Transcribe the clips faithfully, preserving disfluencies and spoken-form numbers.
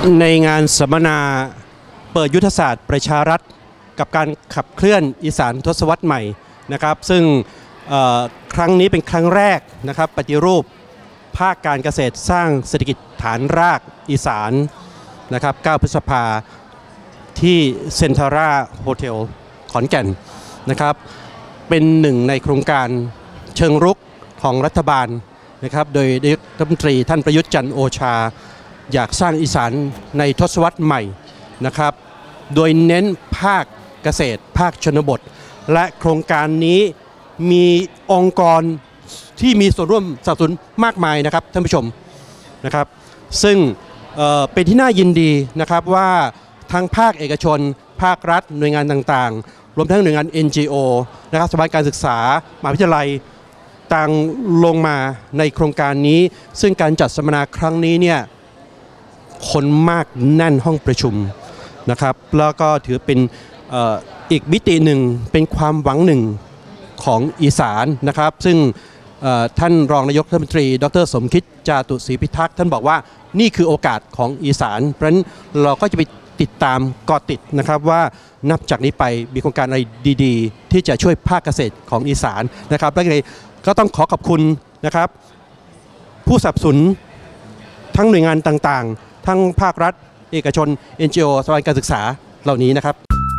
ในงานสัมมนาเปิดยุทธศาสตร์ประชารัฐกับการขับเคลื่อนอีสานทศวรรษใหม่นะครับซึ่งครั้งนี้เป็นครั้งแรกนะครับปฏิรูปภาคการเกษตรสร้างเศรษฐกิจฐานรากอีสานนะครับเก้าพฤษภาที่เซ็นทาร่าโฮเทลขอนแก่นนะครับเป็นหนึ่งในโครงการเชิงรุกของรัฐบาลนะครับโดยนายกรัฐมนตรีท่านประยุทธ์จันทร์โอชาอยากสร้างอีสานในทศวรรษใหม่นะครับโดยเน้นภาคเกษตรภาคชนบทและโครงการนี้มีองค์กรที่มีส่วนร่วมสนับสนุนมากมายนะครับท่านผู้ชมนะครับซึ่ง เอ่อ เป็นที่น่ายินดีนะครับว่าทั้งภาคเอกชนภาครัฐหน่วยงานต่างๆรวมทั้งหน่วยงาน เอ็น จี โอ นะครับสถาบันการศึกษามหาวิทยาลัยต่างลงมาในโครงการนี้ซึ่งการจัดสัมมนาครั้งนี้เนี่ยคนมากแน่นห้องประชุมนะครับแล้วก็ถือเป็น อ, อีกมิติหนึ่งเป็นความหวังหนึ่งของอีสานนะครับซึ่งท่านรองนายกรัฐมนตรีดร.สมคิดจาตุศรีพิทักษ์ท่านบอกว่านี่คือโอกาสของอีสานเพราะฉะนั้นเราก็จะไปติดตามเกาะติดนะครับว่านับจากนี้ไปมีโครงการอะไรดีๆที่จะช่วยภาคเกษตรของอีสานนะครับและก็ต้องขอขอบคุณนะครับผู้สนับสนุนทั้งหน่วยงานต่างๆทั้งภาครัฐเอกชน เอ็น จี โอ สถาบันการศึกษาเหล่านี้นะครับ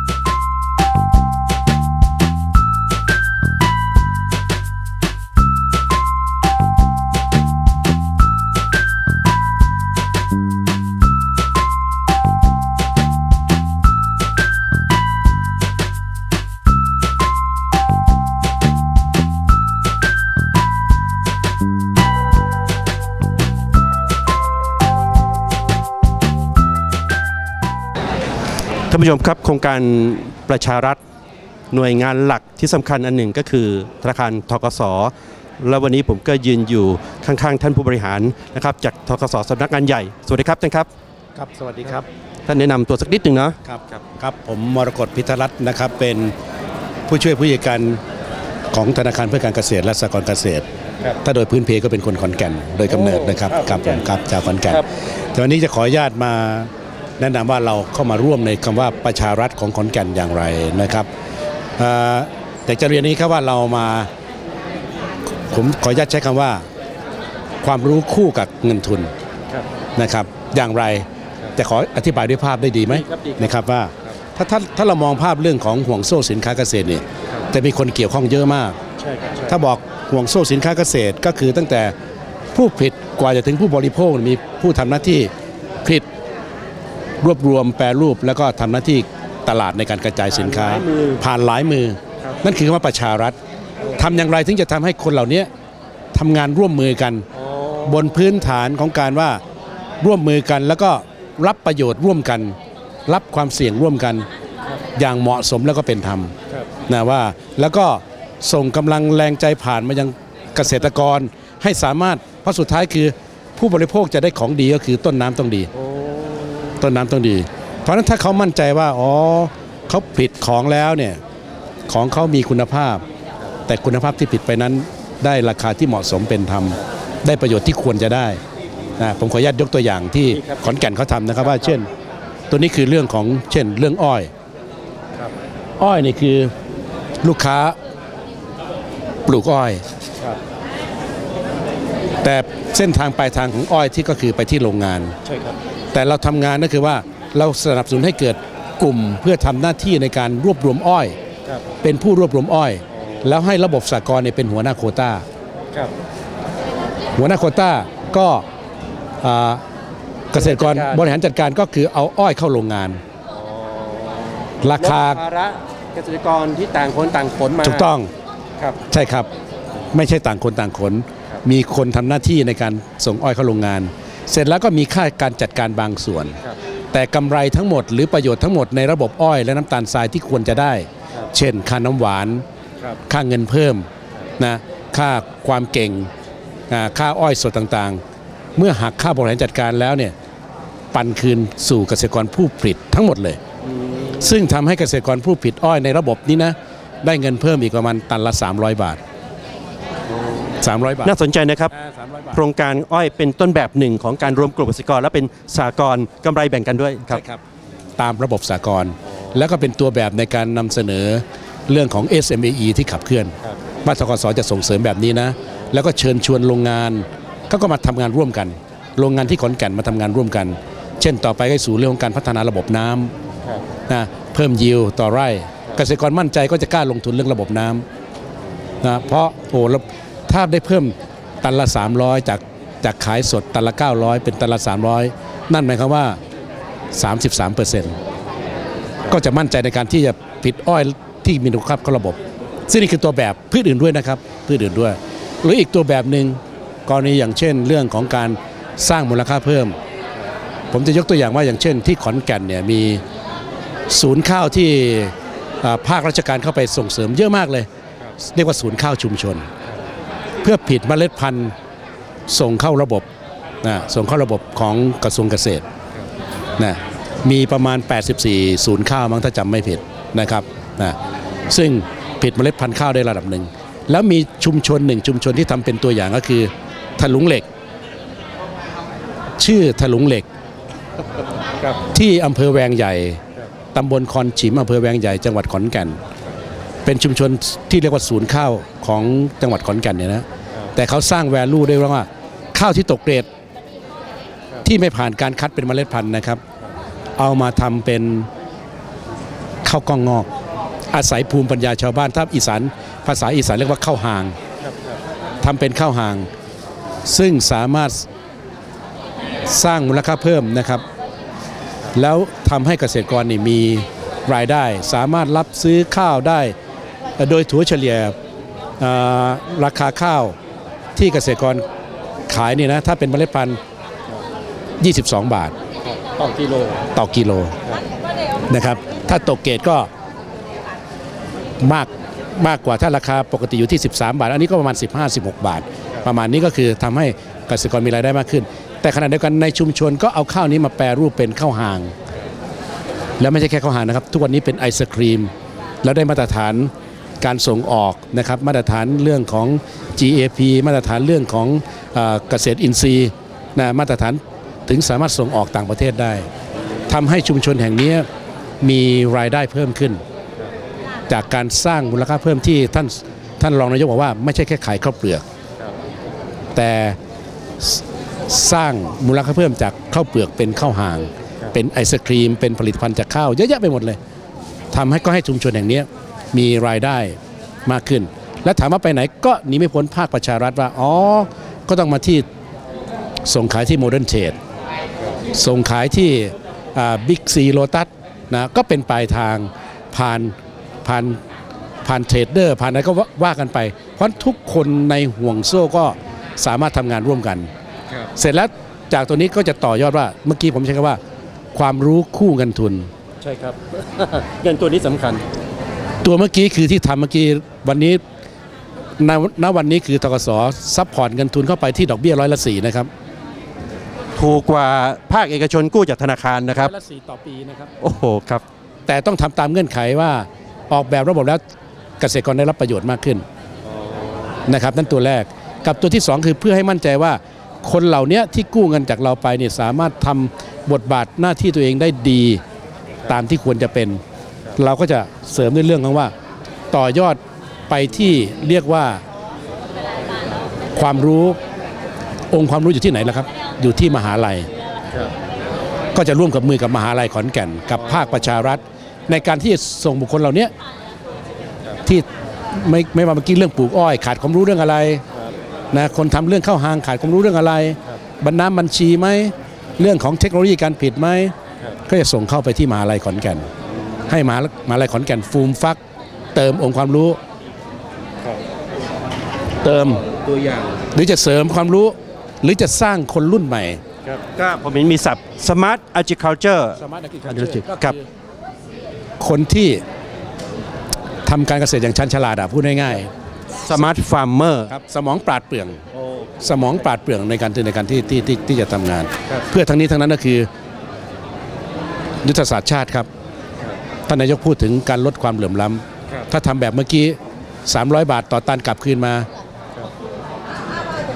ท่านผู้ชมครับโครงการประชารัฐหน่วยงานหลักที่สำคัญอันหนึ่งก็คือธนาคารธกส.และวันนี้ผมก็ยืนอยู่ข้างๆท่านผู้บริหารนะครับจากธกส.สำนักงานใหญ่สวัสดีครับท่านครับครับสวัสดีครับท่านแนะนำตัวสักนิดหนึ่งเนาะครับครับครับผมมรกตพิทรัตน์นะครับเป็นผู้ช่วยผู้จัดการของธนาคารเพื่อการเกษตรและสหกรณ์เกษตรถ้าโดยพื้นเพก็เป็นคนขอนแก่นโดยกำเนิดนะครับครับผมครับจากขอนแก่นแต่วันนี้จะขออนุญาตมาแนะนำว่าเราเข้ามาร่วมในคำว่าประชารัฐของขอนแก่นอย่างไรนะครับแต่จะเรียนนี้ครับว่าเรามาผมขออนุญาตใช้คำว่าความรู้คู่กับเงินทุนนะครับอย่างไรแต่ขออธิบายด้วยภาพได้ดีไหมนะครับว่าถ้าถ้าถ้าเรามองภาพเรื่องของห่วงโซ่สินค้าเกษตรเนี่ยจะมีคนเกี่ยวข้องเยอะมากถ้าบอกห่วงโซ่สินค้าเกษตรก็คือตั้งแต่ผู้ผลิตกว่าจะถึงผู้บริโภคมีผู้ทำหน้าที่ผลิตรวบรวมแปรรูปแล้วก็ทำหน้าที่ตลาดในการกระจายสินค้าผ่านหลายมือนั่นคือคำว่าประชารัฐทำอย่างไรถึงจะทำให้คนเหล่านี้ทำงานร่วมมือกันบนพื้นฐานของการว่าร่วมมือกันแล้วก็รับประโยชน์ร่วมกันรับความเสี่ยงร่วมกันอย่างเหมาะสมแล้วก็เป็นธรรมนะว่าแล้วก็ส่งกำลังแรงใจผ่านมายังเกษตรกรให้สามารถเพราะสุดท้ายคือผู้บริโภคจะได้ของดีก็คือต้นน้ำต้องดีต้นน้ำต้องดีเพราะฉะนั้นถ้าเขามั่นใจว่าอ๋อเขาผลิตของแล้วเนี่ยของเขามีคุณภาพแต่คุณภาพที่ผลิตไปนั้นได้ราคาที่เหมาะสมเป็นธรรมได้ประโยชน์ที่ควรจะได้นะผมขออนุญาตยกตัวอย่างที่ขอนแก่นเขาทำนะครับว่าเช่นตัวนี้คือเรื่องของเช่นเรื่องอ้อยอ้อยนี่คือลูกค้าปลูกอ้อยแต่เส้นทางปลายทางของอ้อยที่ก็คือไปที่โรงงานใช่ครับแต่เราทำงานก็คือว่าเราสนับสนุนให้เกิดกลุ่มเพื่อทำหน้าที่ในการรวบรวมอ้อยเป็นผู้รวบรวมอ้อยแล้วให้ระบบสหกรณ์เป็นหัวหน้าโควต้าหัวหน้าโควต้าก็เกษตรกรบริหารจัดการก็คือเอาอ้อยเข้าโรงงานราคาภาระเกษตรกรที่ต่างคนต่างขนมาถูกต้องครับใช่ครับไม่ใช่ต่างคนต่างขนมีคนทำหน้าที่ในการส่งอ้อยเข้าโรงงานเสร็จแล้วก็มีค่าการจัดการบางส่วนแต่กำไรทั้งหมดหรือประโยชน์ทั้งหมดในระบบอ้อยและน้ำตาลทรายที่ควรจะได้เช่นค่าน้ำหวานค่าเงินเพิ่มนะค่าความเก่งค่าอ้อยสดต่างๆเมื่อหักค่าบริหารจัดการแล้วเนี่ยปันคืนสู่เกษตรกรผู้ผลิตทั้งหมดเลยซึ่งทำให้เกษตรกรผู้ผลิตอ้อยในระบบนี้นะได้เงินเพิ่มอีกประมาณตันละสามร้อยบาทสามร้อยบาทน่าสนใจนะครับโครงการอ้อยเป็นต้นแบบหนึ่งของการรวมกลุ่มเกษตรกรและเป็นสหกรณ์กำไรแบ่งกันด้วยครับตามระบบสหกรณ์แล้วก็เป็นตัวแบบในการนำเสนอเรื่องของ เอส เอ็ม อี ที่ขับเคลื่อนบ้านสกสจะส่งเสริมแบบนี้นะแล้วก็เชิญชวนโรงงานเขาก็มาทำงานร่วมกันโรงงานที่ขอนแก่นมาทำงานร่วมกันเช่นต่อไปก็สู่เรื่องของการพัฒนาระบบน้ำนะเพิ่มยิวต่อไร่เกษตรกรมั่นใจก็จะกล้าลงทุนเรื่องระบบน้ำนะเพราะโอ้ถ้าได้เพิ่มตันละสามร้อยจากจากขายสดตันละเก้าร้อยเป็นตันละสามร้อยนั่นหมายความว่า สามสิบสามเปอร์เซ็นต์ ก็จะมั่นใจในการที่จะผลิตอ้อยที่มีคุณภาพเข้าระบบซึ่งนี่คือตัวแบบพืชอื่นด้วยนะครับพืชอื่นด้วยหรืออีกตัวแบบหนึ่งกรณีอย่างเช่นเรื่องของการสร้างมูลค่าเพิ่มผมจะยกตัวอย่างว่าอย่างเช่นที่ขอนแก่นเนี่ยมีศูนย์ข้าวที่ภาคราชการเข้าไปส่งเสริมเยอะมากเลยเรียกว่าศูนย์ข้าวชุมชนเพื่อผลิตเมล็ดพันธุ์ส่งเข้าระบบนะส่งเข้าระบบของกระทรวงเกษตรนะมีประมาณแปดสิบสี่ศูนย์ข้าวมั้งถ้าจำไม่ผิดนะครับนะซึ่งผลิตเมล็ดพันธุ์ข้าวได้ระดับหนึ่งแล้วมีชุมชนหนึ่งชุมชนที่ทำเป็นตัวอย่างก็คือถลุงเหล็กชื่อถลุงเหล็กที่อำเภอแวงใหญ่ตำบลคอนฉิมอำเภอแวงใหญ่จังหวัดขอนแก่นเป็นชุมชนที่เรียกว่าศูนย์ข้าวของจังหวัดขอนแก่นเนี่ยนะแต่เขาสร้างแวลูได้ว่าข้าวที่ตกเกรดที่ไม่ผ่านการคัดเป็นเมล็ดพันธุ์นะครับเอามาทำเป็นข้าวกล้องงอกอาศัยภูมิปัญญาชาวบ้านถ้าอีสานภาษาอีสานเรียกว่าข้าวหางทำเป็นข้าวหางซึ่งสามารถสร้างมูลค่าเพิ่มนะครับแล้วทำให้เกษตรกรนี่มีรายได้สามารถรับซื้อข้าวได้โดยถัวเฉลี่ยราคาข้าวที่เกษตรกรขายนี่นะถ้าเป็นเมล็ดพันธุ์ยี่สิบสองบาทต่อกิโลต่อกิโลนะครับถ้าตกเกรดก็มากมากกว่าถ้าราคาปกติอยู่ที่สิบสามบาทอันนี้ก็ประมาณสิบห้า สิบหกบาทประมาณนี้ก็คือทำให้เกษตรกรมีรายได้มากขึ้นแต่ขณะเดียวกันในชุมชนก็เอาข้าวนี้มาแปรรูปเป็นข้าวหางแล้วไม่ใช่แค่ข้าวหางนะครับทุกวันนี้เป็นไอศครีมแล้วได้มาตรฐานการส่งออกนะครับมาตรฐานเรื่องของ จี เอ พี มาตรฐานเรื่องของเกษตรอินทรีย์นะมาตรฐานถึงสามารถส่งออกต่างประเทศได้ทำให้ชุมชนแห่งนี้มีรายได้เพิ่มขึ้นจากการสร้างมูลค่าเพิ่มที่ท่านท่านรองนายกบอกว่าไม่ใช่แค่ขายข้าวเปลือกแต่สร้างมูลค่าเพิ่มจากข้าวเปลือกเป็นข้าวหางเป็นไอศครีมเป็นผลิตภัณฑ์จากข้าวเยอะแยะไปหมดเลยทำให้ก็ให้ชุมชนแห่งนี้มีรายได้มากขึ้นและถามว่าไปไหนก็หนีไม่พ้นภาคประชารัฐว่าอ๋อก็ต้องมาที่ส่งขายที่โมเดิร์นเทรดส่งขายที่บิ๊กซีโลตัสนะก็เป็นปลายทางผ่านผ่านผ่านเทรดเดอร์ผ่านอะไรก็ว่ากันไปเพราะทุกคนในห่วงโซ่ก็สามารถทำงานร่วมกันเสร็จแล้วจากตัวนี้ก็จะต่อยอดว่าเมื่อกี้ผมใช้คำว่าความรู้คู่เงินทุนใช่ครับ เงินตัวนี้สำคัญตัวเมื่อกี้คือที่ทำเมื่อกี้วันนี้ณณวันนี้คือธกส.ซัพพอร์ตเงินทุนเข้าไปที่ดอกเบี้ยร้อยละสี่นะครับถูกกว่าภาคเอกชนกู้จากธนาคารนะครับร้อยละสี่ต่อปีนะครับโอ้โหครับแต่ต้องทำตามเงื่อนไขว่าออกแบบระบบแล้วเกษตรกรได้รับประโยชน์มากขึ้นนะครับนั่นตัวแรกกับตัวที่สองคือเพื่อให้มั่นใจว่าคนเหล่านี้ที่กู้เงินจากเราไปเนี่ยสามารถทำบทบาทหน้าที่ตัวเองได้ดีตามที่ควรจะเป็นเราก็จะเสริมในเรื่องของว่าต่อยอดไปที่เรียกว่าความรู้องค์ความรู้อยู่ที่ไหนล่ะครับอยู่ที่มหาลัยก็จะร่วมกับมือกับมหาลัยขอนแก่นกับภาคประชารัฐในการที่จะส่งบุคคลเหล่านี้ที่ไม่ไม่ว่าเมื่อกี้เรื่องปลูกอ้อยขาดความรู้เรื่องอะไรนะคนทำเรื่องข้าวหางขาดความรู้เรื่องอะไรบรรณาบัญชีไหมเรื่องของเทคโนโลยีการผลิตไหมก็จะส่งเข้าไปที่มหาลัยขอนแก่นให้มหาลัยขอนแก่นฟูมฟักเติมองค์ความรู้เติมตัวอย่างหรือจะเสริมความรู้หรือจะสร้างคนรุ่นใหม่ก็ผมเห็นมีศัพท์ Smart Agriculture Smart Agriculture กับคนที่ทำการเกษตรอย่างชันฉลาดอ่ะพูดง่ายๆ Smart Farmer ครับสมองปราดเปรื่องสมองปราดเปรื่องในการในการที่ที่ที่ที่จะทำงานเพื่อทั้งนี้ทั้งนั้นก็คือยุทธศาสตร์ชาติครับท่านนายกพูดถึงการลดความเหลื่อมล้ำถ้าทำแบบเมื่อกี้สามร้อยบาทต่อตันกลับคืนมา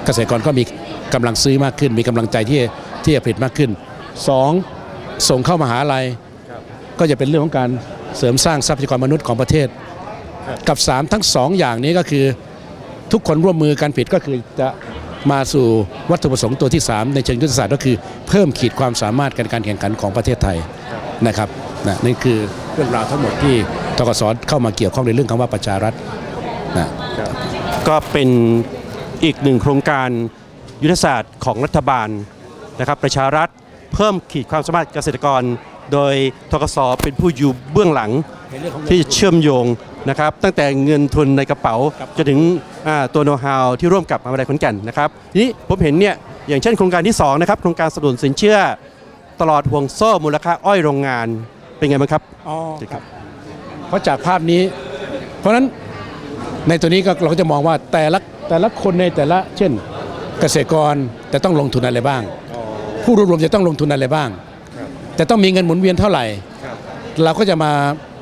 เกษตรกรก็มีกำลังซื้อมากขึ้นมีกำลังใจที่ที่จะผลิตมากขึ้นสองส่งเข้ามหาลัยก็จะเป็นเรื่องของการเสริมสร้างทรัพยากรมนุษย์ของประเทศกับสามทั้งสองอย่างนี้ก็คือทุกคนร่วมมือกันผลิตก็คือจะมาสู่วัตถุประสงค์ตัวที่สามในเชิงยุทธศาสตร์ก็คือเพิ่มขีดความสามารถการการแข่งขันของประเทศไทยนะครับนะนี่คือเรื่องราวทั้งหมดที่ธกส.เข้ามาเกี่ยวข้องในเรื่องคำว่าประชารัฐนะก็เป็นอีกหนึ่งโครงการยุทธศาสตร์ของรัฐบาลนะครับประชารัฐเพิ่มขีดความสามารถเกษตรกรโดยธกส.เป็นผู้อยู่เบื้องหลังที่เชื่อมโยงนะครับตั้งแต่เงินทุนในกระเป๋าจนถึงตัวโน้ตฮาวที่ร่วมกับมหาวิทยาลัยขอนแก่นนะครับทีนี้ผมเห็นเนี่ยอย่างเช่นโครงการที่สองนะครับโครงการสนับสนุนสินเชื่อตลอดห่วงโซ่มูลค่าอ้อยโรงงานเป็นไงบ้างครับอ๋อครับเพราะจากภาพนี้เพราะฉะนั้นในตัวนี้ก็เราก็จะมองว่าแต่ละแต่ละคนในแต่ละเช่นเกษตรกรจะต้องลงทุนอะไรบ้างผู้รวบรวมจะต้องลงทุนอะไรบ้างจะต้องมีเงินหมุนเวียนเท่าไหร่เราก็จะมา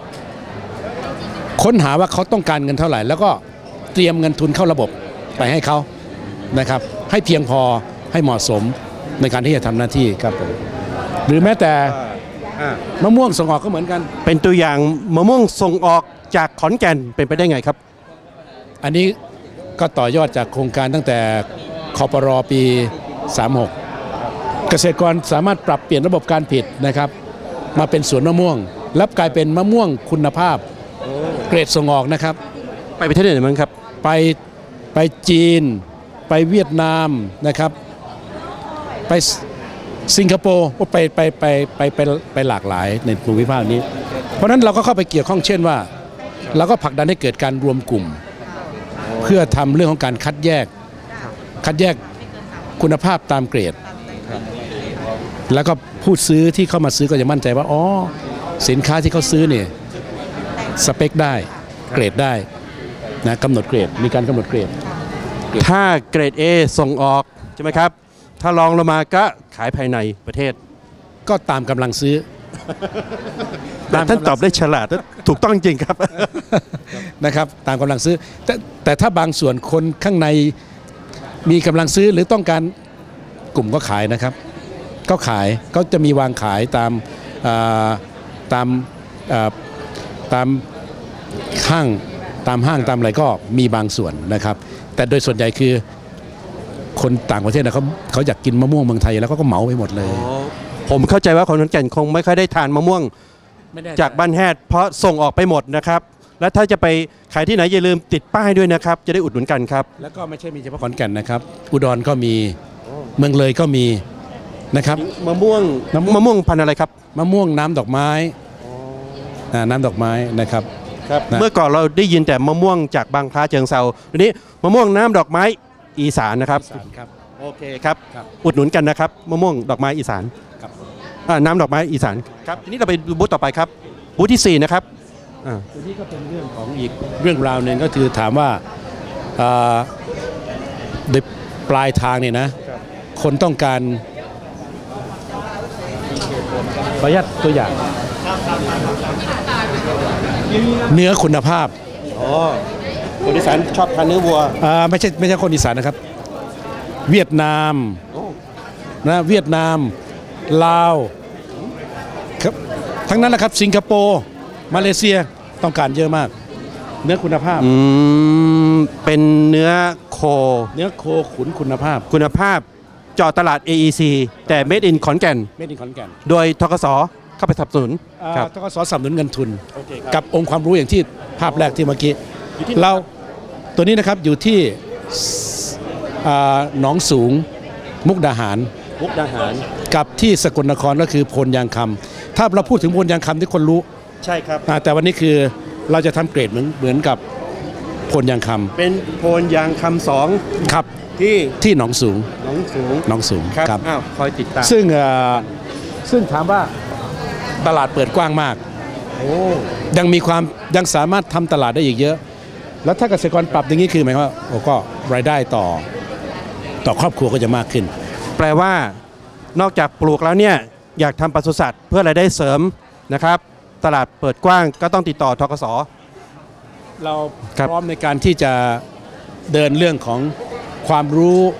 ค้นหาว่าเขาต้องการเงินเท่าไหร่แล้วก็เตรียมเงินทุนเข้าระบบไปให้เขานะครับให้เพียงพอให้เหมาะสมในการที่จะทำหน้าที่ครับผมหรือแม้แต่มะม่วงส่งออกก็เหมือนกันเป็นตัวอย่างมะม่วงส่งออกจากขอนแก่นเป็นไปได้ไงครับอันนี้ก็ต่อยอดจากโครงการตั้งแต่คปร.ปีสามหกเกษตรกรสามารถปรับเปลี่ยนระบบการผลิตนะครับมาเป็นสวนมะม่วงแล้วกลายเป็นมะม่วงคุณภาพเกรดส่งออกนะครับไปประเทศไหนบ้างครับไปไปจีนไปเวียดนามนะครับไปสิงคโปร์ไปไปไปไปไปไปหลากหลายในภูมิภาคนี้เพราะนั้นเราก็เข้าไปเกี่ยวข้องเช่นว่าเราก็ผลักดันให้เกิดการรวมกลุ่มเพื่อทำเรื่องของการคัดแยกคัดแยกคุณภาพตามเกรดแล้วก็ผู้ซื้อที่เข้ามาซื้อก็จะมั่นใจว่าอ๋อสินค้าที่เขาซื้อเนี่ยสเปคได้เกรดได้นะกำหนดเกรดมีการกำหนดเกรดถ้าเกรด A ส่งออกใช่ไหมครับถ้าลองลงมาก็ขายภายในประเทศก็ตามกำลังซื้อท่านตอบได้ฉลาดถูกต้องจริงครับนะครับตามกำลังซื้อแต่แต่ถ้าบางส่วนคนข้างในมีกำลังซื้อหรือต้องการกลุ่มก็ขายนะครับก็ขายก็จะมีวางขายตามตามตามห้างตามห้างตามอะไรก็มีบางส่วนนะครับแต่โดยส่วนใหญ่คือคนต่างประเทศนะเขาเขาอยากกินมะม่วงเมืองไทยแล้วก็เหมาไปหมดเลยผมเข้าใจว่าคนขอนแก่นคงไม่ค่อยได้ทานมะม่วงจากบ้านแฮดเพราะส่งออกไปหมดนะครับและถ้าจะไปขายที่ไหนอย่าลืมติดป้ายด้วยนะครับจะได้อุดหนุนกันครับแล้วก็ไม่ใช่มีเฉพาะขอนแก่นนะครับอุดรก็มีเมืองเลยก็มีนะครับมะม่วงมะม่วงพันธุ์อะไรครับมะม่วงน้ำดอกไม้น้ำดอกไม้นะครับเมื่อก่อนเราได้ยินแต่มะม่วงจากบางพระเชิงเซาทีนี้มะม่วงน้ำดอกไม้อีสานนะครับโอเคครับอุดหนุนกันนะครับมะม่วงดอกไม้อีสานน้ำดอกไม้อีสานครับทีนี้เราไปบูธต่อไปครับบูธที่สี่นะครับตัวนี้ก็เป็นเรื่องของอีกเรื่องราวหนึ่งก็คือถามว่าโดยปลายทางเนี่ยนะคนต้องการประหยัดตัวอย่างเนื้อคุณภาพอ๋อคนอีสานชอบทานเนื้อวัวอ่าไม่ใช่ไม่ใช่คนอีสานนะครับเวียดนามนะเวียดนามลาวครับทั้งนั้นแหละครับสิงคโปร์มาเลเซียต้องการเยอะมากเนื้อคุณภาพอืมเป็นเนื้อโคเนื้อโคขุนคุณภาพคุณภาพเจาะตลาด เอ อี ซี แต่ Made in ขอนแก่น Made in ขอนแก่นโดยธกส.เข้าไปสนับสนุนครับธกส.สนับสนุนเงินทุนกับองค์ความรู้อย่างที่ภาพแรกที่เมื่อกี้เราตัวนี้นะครับอยู่ที่หนองสูงมุกดาหารมุกดาหารกับที่สกลนครก็คือโพนยางคำถ้าเราพูดถึงโพนยางคำที่คนรู้ใช่ครับแต่วันนี้คือเราจะทำเกรดเหมือนเหมือนกับโพนยางคำเป็นโพนยางคำสองครับที่ที่หนองสูงหนองสูงหนองสูงครับอ้าวคอยติดตามซึ่งซึ่งถามว่าตลาดเปิดกว้างมากโอ้ยังมีความยังสามารถทำตลาดได้อีกเยอะแล้วถ้าเกษตรกรปรับอย่างนี้คือหมายความว่าโอ้ก็รายได้ต่อต่อครอบครัวก็จะมากขึ้นแปลว่านอกจากปลูกแล้วเนี่ยอยากทำปศุสัตว์เพื่อรายได้เสริมนะครับตลาดเปิดกว้างก็ต้องติดต่อธกส. เราพร้อมในการที่จะเดินเรื่องของความรู้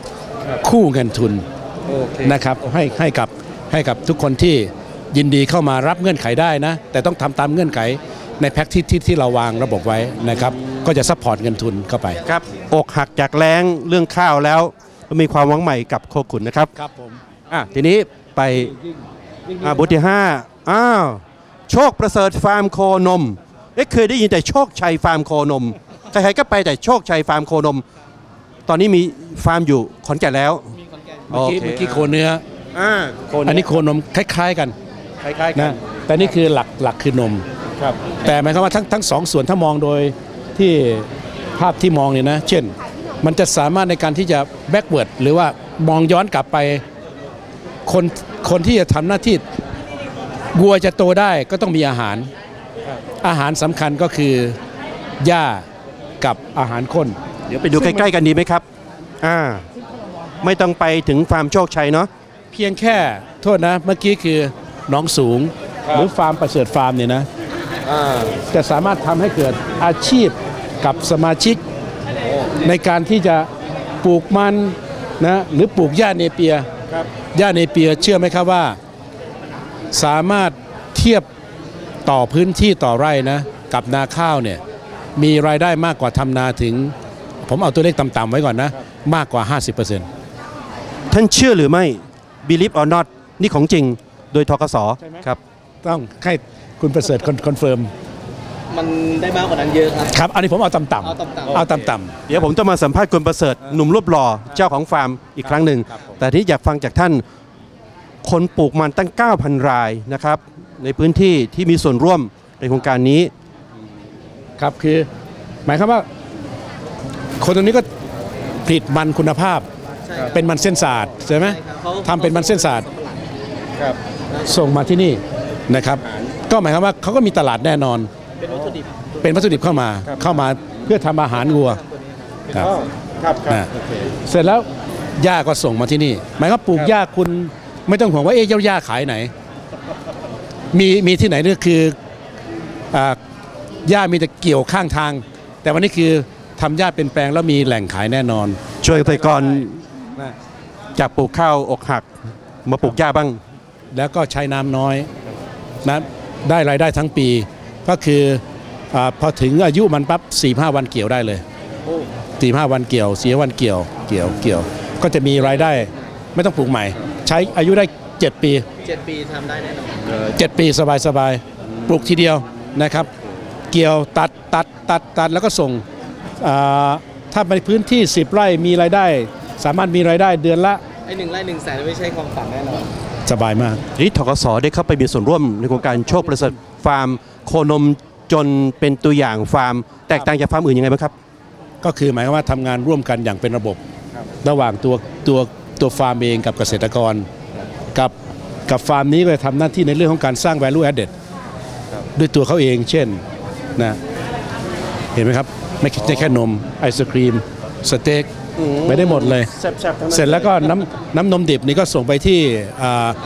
คู่เงินทุนนะครับให้ให้กับให้กับทุกคนที่ยินดีเข้ามารับเงื่อนไขได้นะแต่ต้องทำตามเงื่อนไขในแพ็กที่ที่ที่เราวางระบบไว้นะครับก็จะซัพพอร์ตเงินทุนเข้าไปครับอกหักจากแล้งเรื่องข้าวแล้วมีความหวังใหม่กับโคขุนนะครับครับผมอ่ะทีนี้ไปอ่าบูธที่ห้าอ้าวโชคประเสริฐฟาร์มโคนมเอ๊ะเคยได้ยินแต่โชคชัยฟาร์มโคนมใครๆก็ไปแต่โชคชัยฟาร์มโคนมตอนนี้มีฟาร์มอยู่ขอนแก่นแล้วเมื่อกี้เมื่อกี้โคเนื้ออ่าอันนี้โคนมคล้ายๆกันคล้ายๆกันนะแต่นี่คือหลักหลักคือนมครับแต่หมายความว่าทั้งทั้งสองส่วนถ้ามองโดยที่ภาพที่มองเนี่ยนะเช่นมันจะสามารถในการที่จะแบ็กเวิร์ดหรือว่ามองย้อนกลับไปคนคนที่จะทำหน้าที่วัวจะโตได้ก็ต้องมีอาหารอาหารสำคัญก็คือหญ้ากับอาหารข้นเดี๋ยวไปดูใกล้ๆกันดีไหมครับอ่าไม่ต้องไปถึงฟาร์มโชคชัยเนาะเพียงแค่โทษนะเมื่อกี้คือหนองสูงหรือฟาร์มประเสริฐฟาร์มเนี่ยนะจะสามารถทำให้เกิดอาชีพกับสมาชิกในการที่จะปลูกมันนะหรือปลูกหญ้าเนเปียหญ้าเนเปียเชื่อไหมครับว่าสามารถเทียบต่อพื้นที่ต่อไร่นะกับนาข้าวเนี่ยมีรายได้มากกว่าทำนาถึงผมเอาตัวเลขต่ำๆไว้ก่อนนะมากกว่า ห้าสิบเปอร์เซ็นต์ท่านเชื่อหรือไม่ believe or not นี่ของจริงโดยธกส.ครับต้องให้คุณประเสริฐคอนเฟิร์มมันได้มากกว่านั้นเยอะครับครับอันนี้ผมเอาต่ำๆเอาต่ำๆเดี๋ยวผมจะมาสัมภาษณ์คุณประเสริฐหนุ่มรูปหล่อเจ้าของฟาร์มอีกครั้งหนึ่งแต่ที่อยากฟังจากท่านคนปลูกมันตั้ง เก้าพัน รายนะครับในพื้นที่ที่มีส่วนร่วมในโครงการนี้ครับคือหมายความว่าคนตรงนี้ก็ผลิตมันคุณภาพเป็นมันเส้นสาดใช่ไหมทำเป็นมันเส้นสาดส่งมาที่นี่นะครับก็หมายความว่าเขาก็มีตลาดแน่นอนเป็นวัตถุดิบเป็นวัตถุดิบเข้ามาเข้ามาเพื่อทำอาหารวัวครับครับเสร็จแล้วหญ้าก็ส่งมาที่นี่หมายความว่าปลูกหญ้าคุณไม่ต้องห่วงว่าเอ๊ะหญ้าขายไหนมีมีที่ไหนนี่คือหญ้ามีแต่เกี่ยวข้างทางแต่วันนี้คือทำหญ้าเป็นแปลงแล้วมีแหล่งขายแน่นอนช่วยเกษตรกรจากปลูกข้าวอกหักมาปลูกหญ้าบ้างแล้วก็ใช้น้ำน้อยนะได้รายได้ทั้งปีก็คือพอถึงอายุมันปั๊บสี่ห้าวันเกี่ยวได้เลยสี่ห้าวันเกี่ยวสี่วันเกี่ยวเกี่ยวเกี่ยวก็จะมีรายได้ไม่ต้องปลูกใหม่ใช้อายุได้เจ็ดปีเจ็ดปีทำได้แน่นอนเจ็ดปีสบายสบายปลูกทีเดียวนะครับเกี่ยวตัดตัดตัดตัดแล้วก็ส่งถ้าในพื้นที่สิบไร่มีรายได้สามารถมีรายได้เดือนละไอ้หนึ่งไร่หนึ่งแสนไม่ใช่ความฝันแน่นอนสบายมากนี่ธกส.ได้เข้าไปมีส่วนร่วมในโครงการโชคประเสริฐฟาร์มโคนมจนเป็นตัวอย่างฟาร์มแตกต่างจากฟาร์มอื่นยังไงบ้างครับก็คือหมายความว่าทำงานร่วมกันอย่างเป็นระบบระหว่างตัวตัวตัวฟาร์มเองกับเกษตรกรกับกับฟาร์มนี้ก็จะทำหน้าที่ในเรื่องของการสร้าง value added ด้วยตัวเขาเองเช่นนะเห็นไหมครับไม่ใช่แค่นมไอศครีมสเต็กไม่ได้หมดเลยเสร็จแล้วก็น้ำน้ำนมดิบนี่ก็ส่งไปที่อ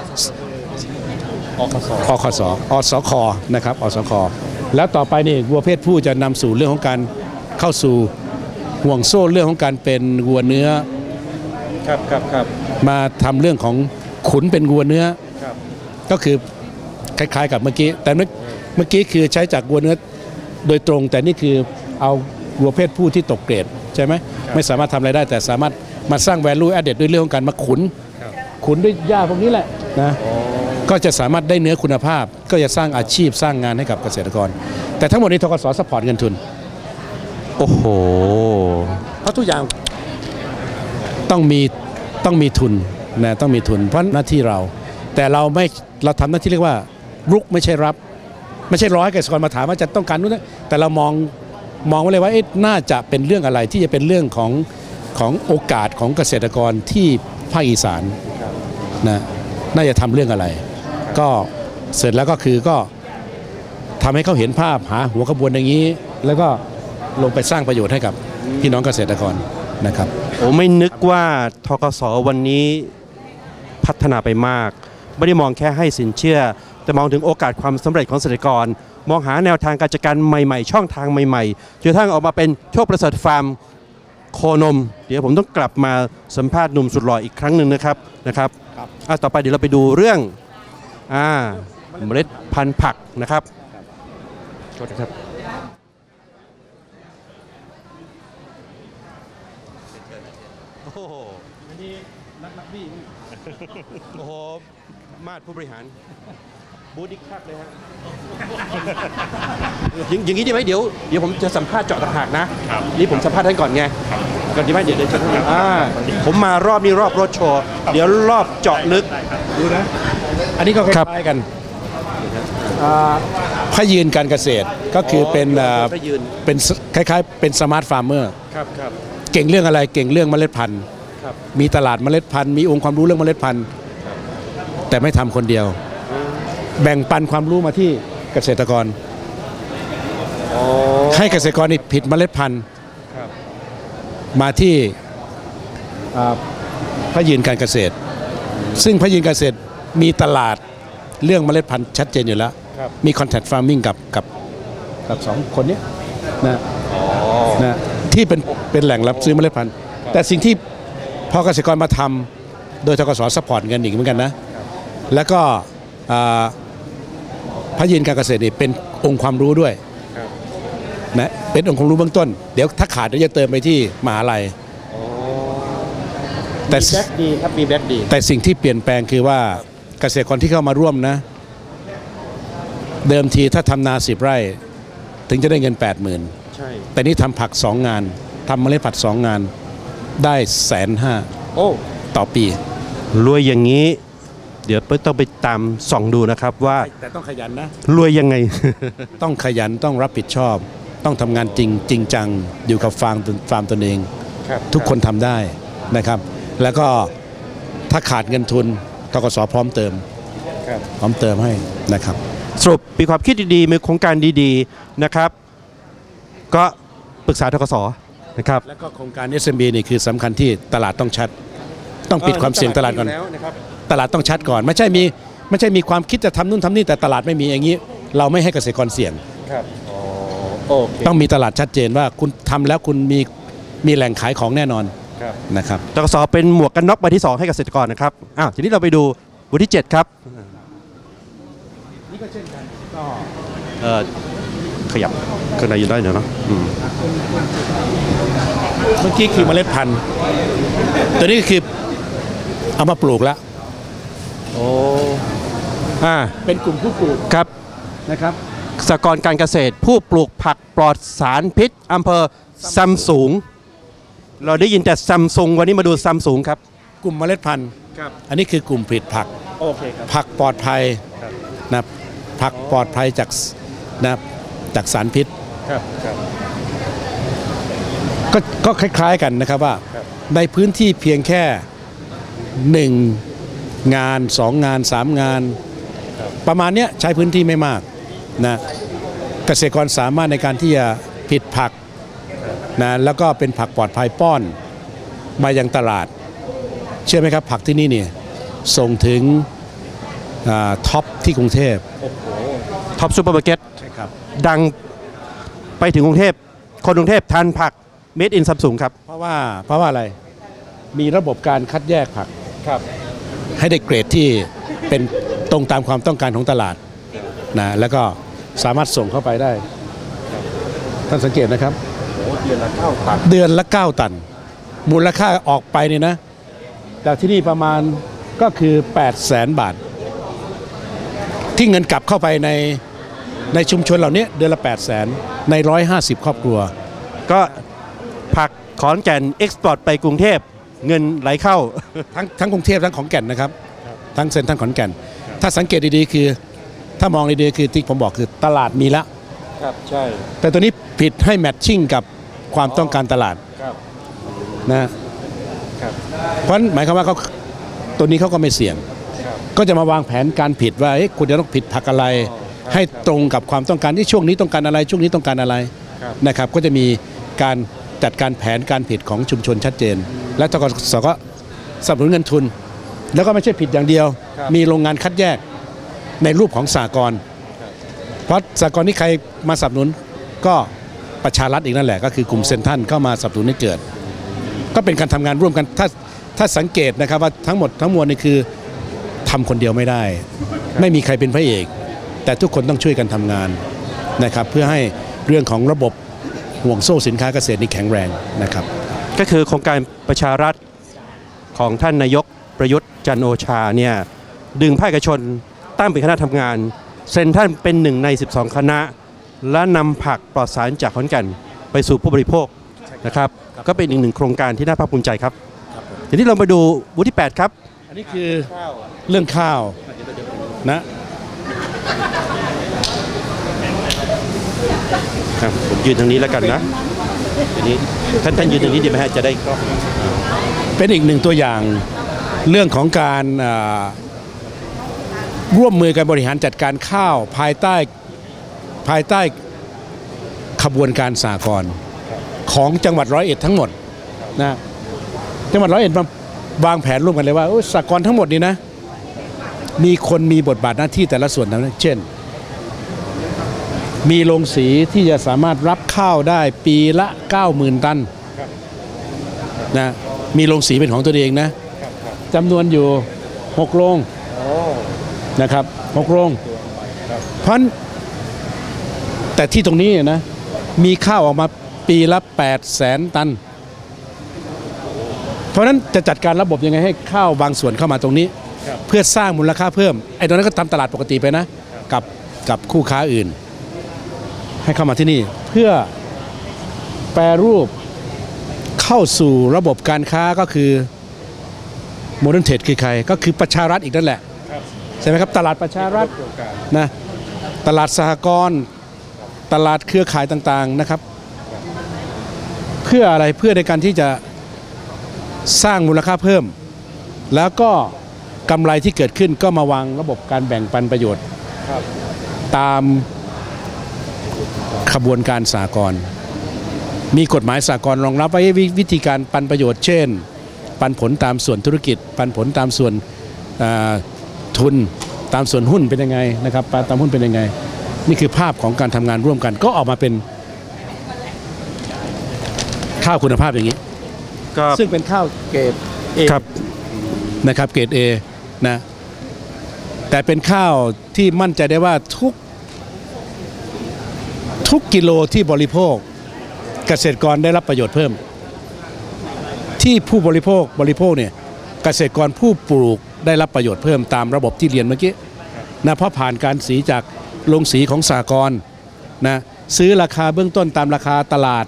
คสอคสอสคนะครับอสคแล้วต่อไปนี่วัวเพศผู้จะนำสู่เรื่องของการเข้าสู่ห่วงโซ่เรื่องของการเป็นวัวเนื้อครับครับครับมาทำเรื่องของขุนเป็นวัวเนื้อก็คือคล้ายๆกับเมื่อกี้แต่เมื่อกี้คือใช้จากวัวเนื้อโดยตรงแต่นี่คือเอาวัวเพศผู้ที่ตกเกรดใช่ไหมไม่สามารถทำอะไรได้แต่สามารถมาสร้าง value added ด้วยเรื่องของการมาขุนขุนด้วยหญ้าพวกนี้แหละนะก็จะสามารถได้เนื้อคุณภาพก็จะสร้างอาชีพสร้างงานให้กับเกษตรกรแต่ทั้งหมดนี้ธกส.ซัพพอร์ตเงินทุนโอ้โหเพราะทุกอย่างต้องมีต้องมีทุนนะต้องมีทุนเพราะหน้าที่เราแต่เราไม่เราทำหน้าที่เรียกว่ารุกไม่ใช่รับไม่ใช่รอให้เกษตรกรมาถามว่าจะต้องการนู้นแต่เรามองมองไว้เลยว่าน่าจะเป็นเรื่องอะไรที่จะเป็นเรื่องของของโอกาสของเกษตรกรที่ภาคอีสานนะน่าจะทำเรื่องอะไรก็เสร็จแล้วก็คือก็ทำให้เขาเห็นภาพหาหัวขบวนอย่างนี้แล้วก็ลงไปสร้างประโยชน์ให้กับพี่น้องเกษตรกรนะครับโอ้ไม่นึกว่าธกส.วันนี้พัฒนาไปมากไม่ได้มองแค่ให้สินเชื่อแต่มองถึงโอกาสความสำเร็จของเกษตรกรมองหาแนวทางการจัดการใหม่ๆช่องทางใหม่ๆจนกระทั่งออกมาเป็นโชคประเสริฐฟาร์มโคนมเดี๋ยวผมต้องกลับมาสัมภาษณ์หนุ่มสุดหล่ออีกครั้งหนึ่งนะครับนะครับอ่ะต่อไปเดี๋ยวเราไปดูเรื่องอ่าเมล็ดพันธุ์ผักนะครับโทษนะครับโอ้โหอันนี้นักนักบี้โอ้โหมาดผู้บริหารบูดิคักเลยฮะอย่างอย่างนี้ดีไหมเดี๋ยวเดี๋ยวผมจะสัมภาษณ์เจาะต่างหากนะนี่ผมสัมภาษณ์ท่านก่อนไงก่อนดีไหมเดี๋ยวเดี๋ยวเชิญท่านอ่าผมมารอบนี้รอบรถโชว์เดี๋ยวรอบเจาะลึกดูนะอันนี้ก็คล้ายๆกันพยืนการเกษตรก็คือเป็นเป็นคล้ายๆเป็นสมาร์ทฟาร์มเมอร์เก่งเรื่องอะไรเก่งเรื่องเมล็ดพันธุ์มีตลาดเมล็ดพันธุ์มีองค์ความรู้เรื่องเมล็ดพันธุ์แต่ไม่ทำคนเดียวแบ่งปันความรู้มาที่เกษตรกรให้เกษตรกรนี่ผิดเมล็ดพันธุ์มาที่พยืนการเกษตรซึ่งพยืนการเกษตรมีตลาดเรื่องเมล็ดพันธุ์ชัดเจนอยู่แล้วมี contact farming กับกับกับสองคนนี้นะนะที่เป็นเป็นแหล่งรับซื้อเมล็ดพันธุ์แต่สิ่งที่พอเกษตรกรมาทำโดยธกส.ซัพพอร์ตกันอีกเหมือนกันนะแล้วก็พยืนการเกษตรนี่เป็นองค์ความรู้ด้วยนะเป็นองค์ความรู้เบื้องต้นเดี๋ยวถ้าขาดเดี๋ยวจะเติมไปที่มหาลัยแต่แบ็กดีครับมีแบ็กดีแต่สิ่งที่เปลี่ยนแปลงคือว่าเกษตรกรที่เข้ามาร่วมนะเดิมทีถ้าทำนาสิบไร่ถึงจะได้เงิน แปดหมื่น ใช่แต่นี่ทำผักสองงานทำเมล็ดผักสองงานได้แสนห้าโอ้ต่อปีรวยอย่างนี้เดี๋ยวต้องไปตามส่องดูนะครับว่าแต่ต้องขยันนะรวยยังไง ต้องขยันต้องรับผิดชอบต้องทำงานจริงจริงจังอยู่กับฟาร์มฟาร์มตนเองทุกคนทำได้นะครับแล้วก็ถ้าขาดเงินทุนธกส.พร้อมเติมพร้อมเติมให้นะครับสรุปมีความคิดดีๆมีโครงการดีๆนะครับก็ปรึกษาธกส.นะครับแล้วก็โครงการ เอส เอ็ม บี นี่คือสำคัญที่ตลาดต้องชัดต้องปิดความเสี่ยงตลาดก่อนตลาดต้องชัดก่อนไม่ใช่มีไม่ใช่มีความคิดจะทำนู่นทำนี่แต่ตลาดไม่มีอย่างนี้เราไม่ให้เกษตรกรเสี่ยงต้องมีตลาดชัดเจนว่าคุณทำแล้วคุณมีมีแหล่งขายของแน่นอนนะครับธกส.เป็นหมวกกันน็อกใบที่สองให้เกษตรกรนะครับอ้าวทีนี้เราไปดูบทที่เจ็ดครับนี่ก็เช่นกันก็เออขยับข้างในอยู่ได้เนาะเมื่อกี้คือเมล็ดพันธุ์ตัวนี้คือเอามาปลูกแล้วโอ้อ่าเป็นกลุ่มผู้ปลูกครับนะครับสหกรณ์การเกษตรผู้ปลูกผักปลอดสารพิษอำเภอซัมซุงเราได้ยินแต่ซัมซุงวันนี้มาดูซัมซุงครับกลุ่มเมล็ดพันธุ์ครับอันนี้คือกลุ่มผลิตผักโอเคครับผักปลอดภัยนะผักปลอดภัยจากนะจากสารพิษครับครับก็ก็คล้ายๆกันนะครับว่าในพื้นที่เพียงแค่หนึ่งงานสองงานสามงานประมาณนี้ใช้พื้นที่ไม่มากนะเกษตรกรสามารถในการที่จะผลิตผักนะแล้วก็เป็นผักปลอดภัยป้อนมายังตลาดเชื่อไหมครับผักที่นี่เนี่ยส่งถึงท็อปที่กรุงเทพท็อปซูเปอร์มาร์เก็ตใช่ครับดังไปถึงกรุงเทพคนกรุงเทพทานผักเมดอินซัมซุงครับเพราะว่าเพราะว่าอะไรมีระบบการคัดแยกผักครับให้ได้เกรดที่เป็นตรงตามความต้องการของตลาดนะแล้วก็สามารถส่งเข้าไปได้ท่านสังเกตนะครับเดือนละเก้าตันเดือนละเก้าตันมูลค่าออกไปเนี่ยนะจากที่นี่ประมาณก็คือแปดแสนบาทที่เงินกลับเข้าไปในในชุมชนเหล่านี้เดือนละแปดแสนในร้อยห้าสิบครอบครัวก็ผักขอนแก่นเอ็กซ์พอร์ตไปกรุงเทพเงินไหลเข้าทั้งทั้งกรุงเทพทั้งขอนแก่นนะครับทั้งเซ็นทรัลขอนแก่นถ้าสังเกตดีๆคือถ้ามองดีๆคือที่ผมบอกคือตลาดมีแล้วครับใช่แต่ตัวนี้ผิดให้แมทชิ่งกับความต้องการตลาดนะครับเพราะหมายความว่าเขาตัวนี้เขาก็ไม่เสี่ยงก็จะมาวางแผนการผิดว่าคุณจะต้องผิดผักอะไรให้ตรงกับความต้องการที่ช่วงนี้ต้องการอะไรช่วงนี้ต้องการอะไรนะครับก็จะมีการจัดการแผนการผิดของชุมชนชัดเจนและธกส.ก็สนับสนุนเงินทุนแล้วก็ไม่ใช่ผิดอย่างเดียวมีโรงงานคัดแยกในรูปของสหกรณ์เพราะสหกรณ์ที่ใครมาสนับสนุนก็ประชารัฐอีกนั่นแหละก็คือกลุ่มเซ็นทรัลเข้ามาสนับสนุนให้เกิดก็เป็นการทำงานร่วมกันถ้าถ้าสังเกตนะครับว่าทั้งหมดทั้งมวลนี่คือทำคนเดียวไม่ได้ ไม่มีใครเป็นพระเอกแต่ทุกคนต้องช่วยกันทำงานนะครับเพื่อให้เรื่องของระบบห่วงโซ่สินค้าเกษตรนี่แข็งแรงนะครับก็คือโครงการประชารัฐของท่านนายกประยุทธ์จันทร์โอชาเนี่ยดึงภาคเอกชนตั้งเป็นคณะทำงานเซ็นท่านเป็นหนึ่งในสิบสองคณะและนำผักปลอดสารจากขอนแก่นไปสู่ผู้บริโภคนะครับก็เป็นอีกหนึ่งโครงการที่น่าภาคภูมิใจครับทีนี้เราไปดูวุฒิแปดครับอันนี้คือเรื่องข้าวนะครับผมยืนทางนี้แล้วกันนะทีนี้ท่านท่านยืนทางนี้ดีไหมฮะจะได้ก็เป็นอีกหนึ่งตัวอย่างเรื่องของการร่วมมือกันบริหารจัดการข้าวภายใต้ภายใต้ขบวนการสหกรณ์ของจังหวัดร้อยเอ็ดทั้งหมดนะจังหวัดร้อยเอ็ดมาวางแผนร่วมกันเลยว่าสหกรณ์ทั้งหมดนี้นะมีคนมีบทบาทหน้าที่แต่ละส่วนนะเช่นมีโรงสีที่จะสามารถรับข้าวได้ปีละ เก้าหมื่น ตันนะมีโรงสีเป็นของตัวเองนะจำนวนอยู่หกโรงนะครับหกโรงเพราะแต่ที่ตรงนี้นะมีข้าวออกมาปีละแปดแสนตันเพราะนั้นจะจัดการระบบยังไงให้ข้าวบางส่วนเข้ามาตรงนี้เพื่อสร้างมูลค่าเพิ่มไอ้ตรงนั้นก็ทำตลาดปกติไปนะกับกับคู่ค้าอื่นให้เข้ามาที่นี่เพื่อแปรรูปเข้าสู่ระบบการค้าก็คือโมเดิร์นเทรดคือใครก็คือประชารัฐอีกนั่นแหละใช่ไหมครับตลาดประชารัฐนะตลาดสหกรณ์ตลาดเครือข่ายต่างๆนะครับเพื่ออะไรเพื่อในการที่จะสร้างมูลค่าเพิ่มแล้วก็กำไรที่เกิดขึ้นก็มาวางระบบการแบ่งปันประโยชน์ตามขบวนการสหกรณ์มีกฎหมายสหกรณ์รองรับไว้วิธีการปันประโยชน์เช่นปันผลตามส่วนธุรกิจปันผลตามส่วนทุนตามส่วนหุ้นเป็นยังไงนะครับตามหุ้นเป็นยังไงนี่คือภาพของการทำงานร่วมกันก็ออกมาเป็นข้าวคุณภาพอย่างนี้ซึ่งเป็นข้าวเกรด A นะครับเกรด A นะแต่เป็นข้าวที่มั่นใจได้ว่าทุกทุกกิโลที่บริโภคเกษตรกรได้รับประโยชน์เพิ่มที่ผู้บริโภคบริโภคเนี่ยเกษตรกรผู้ปลูกได้รับประโยชน์เพิ่มตามระบบที่เรียนเมื่อกี้นะเพราะผ่านการสีจากโรงสีของสหกรณ์นะซื้อราคาเบื้องต้นตามราคาตลาด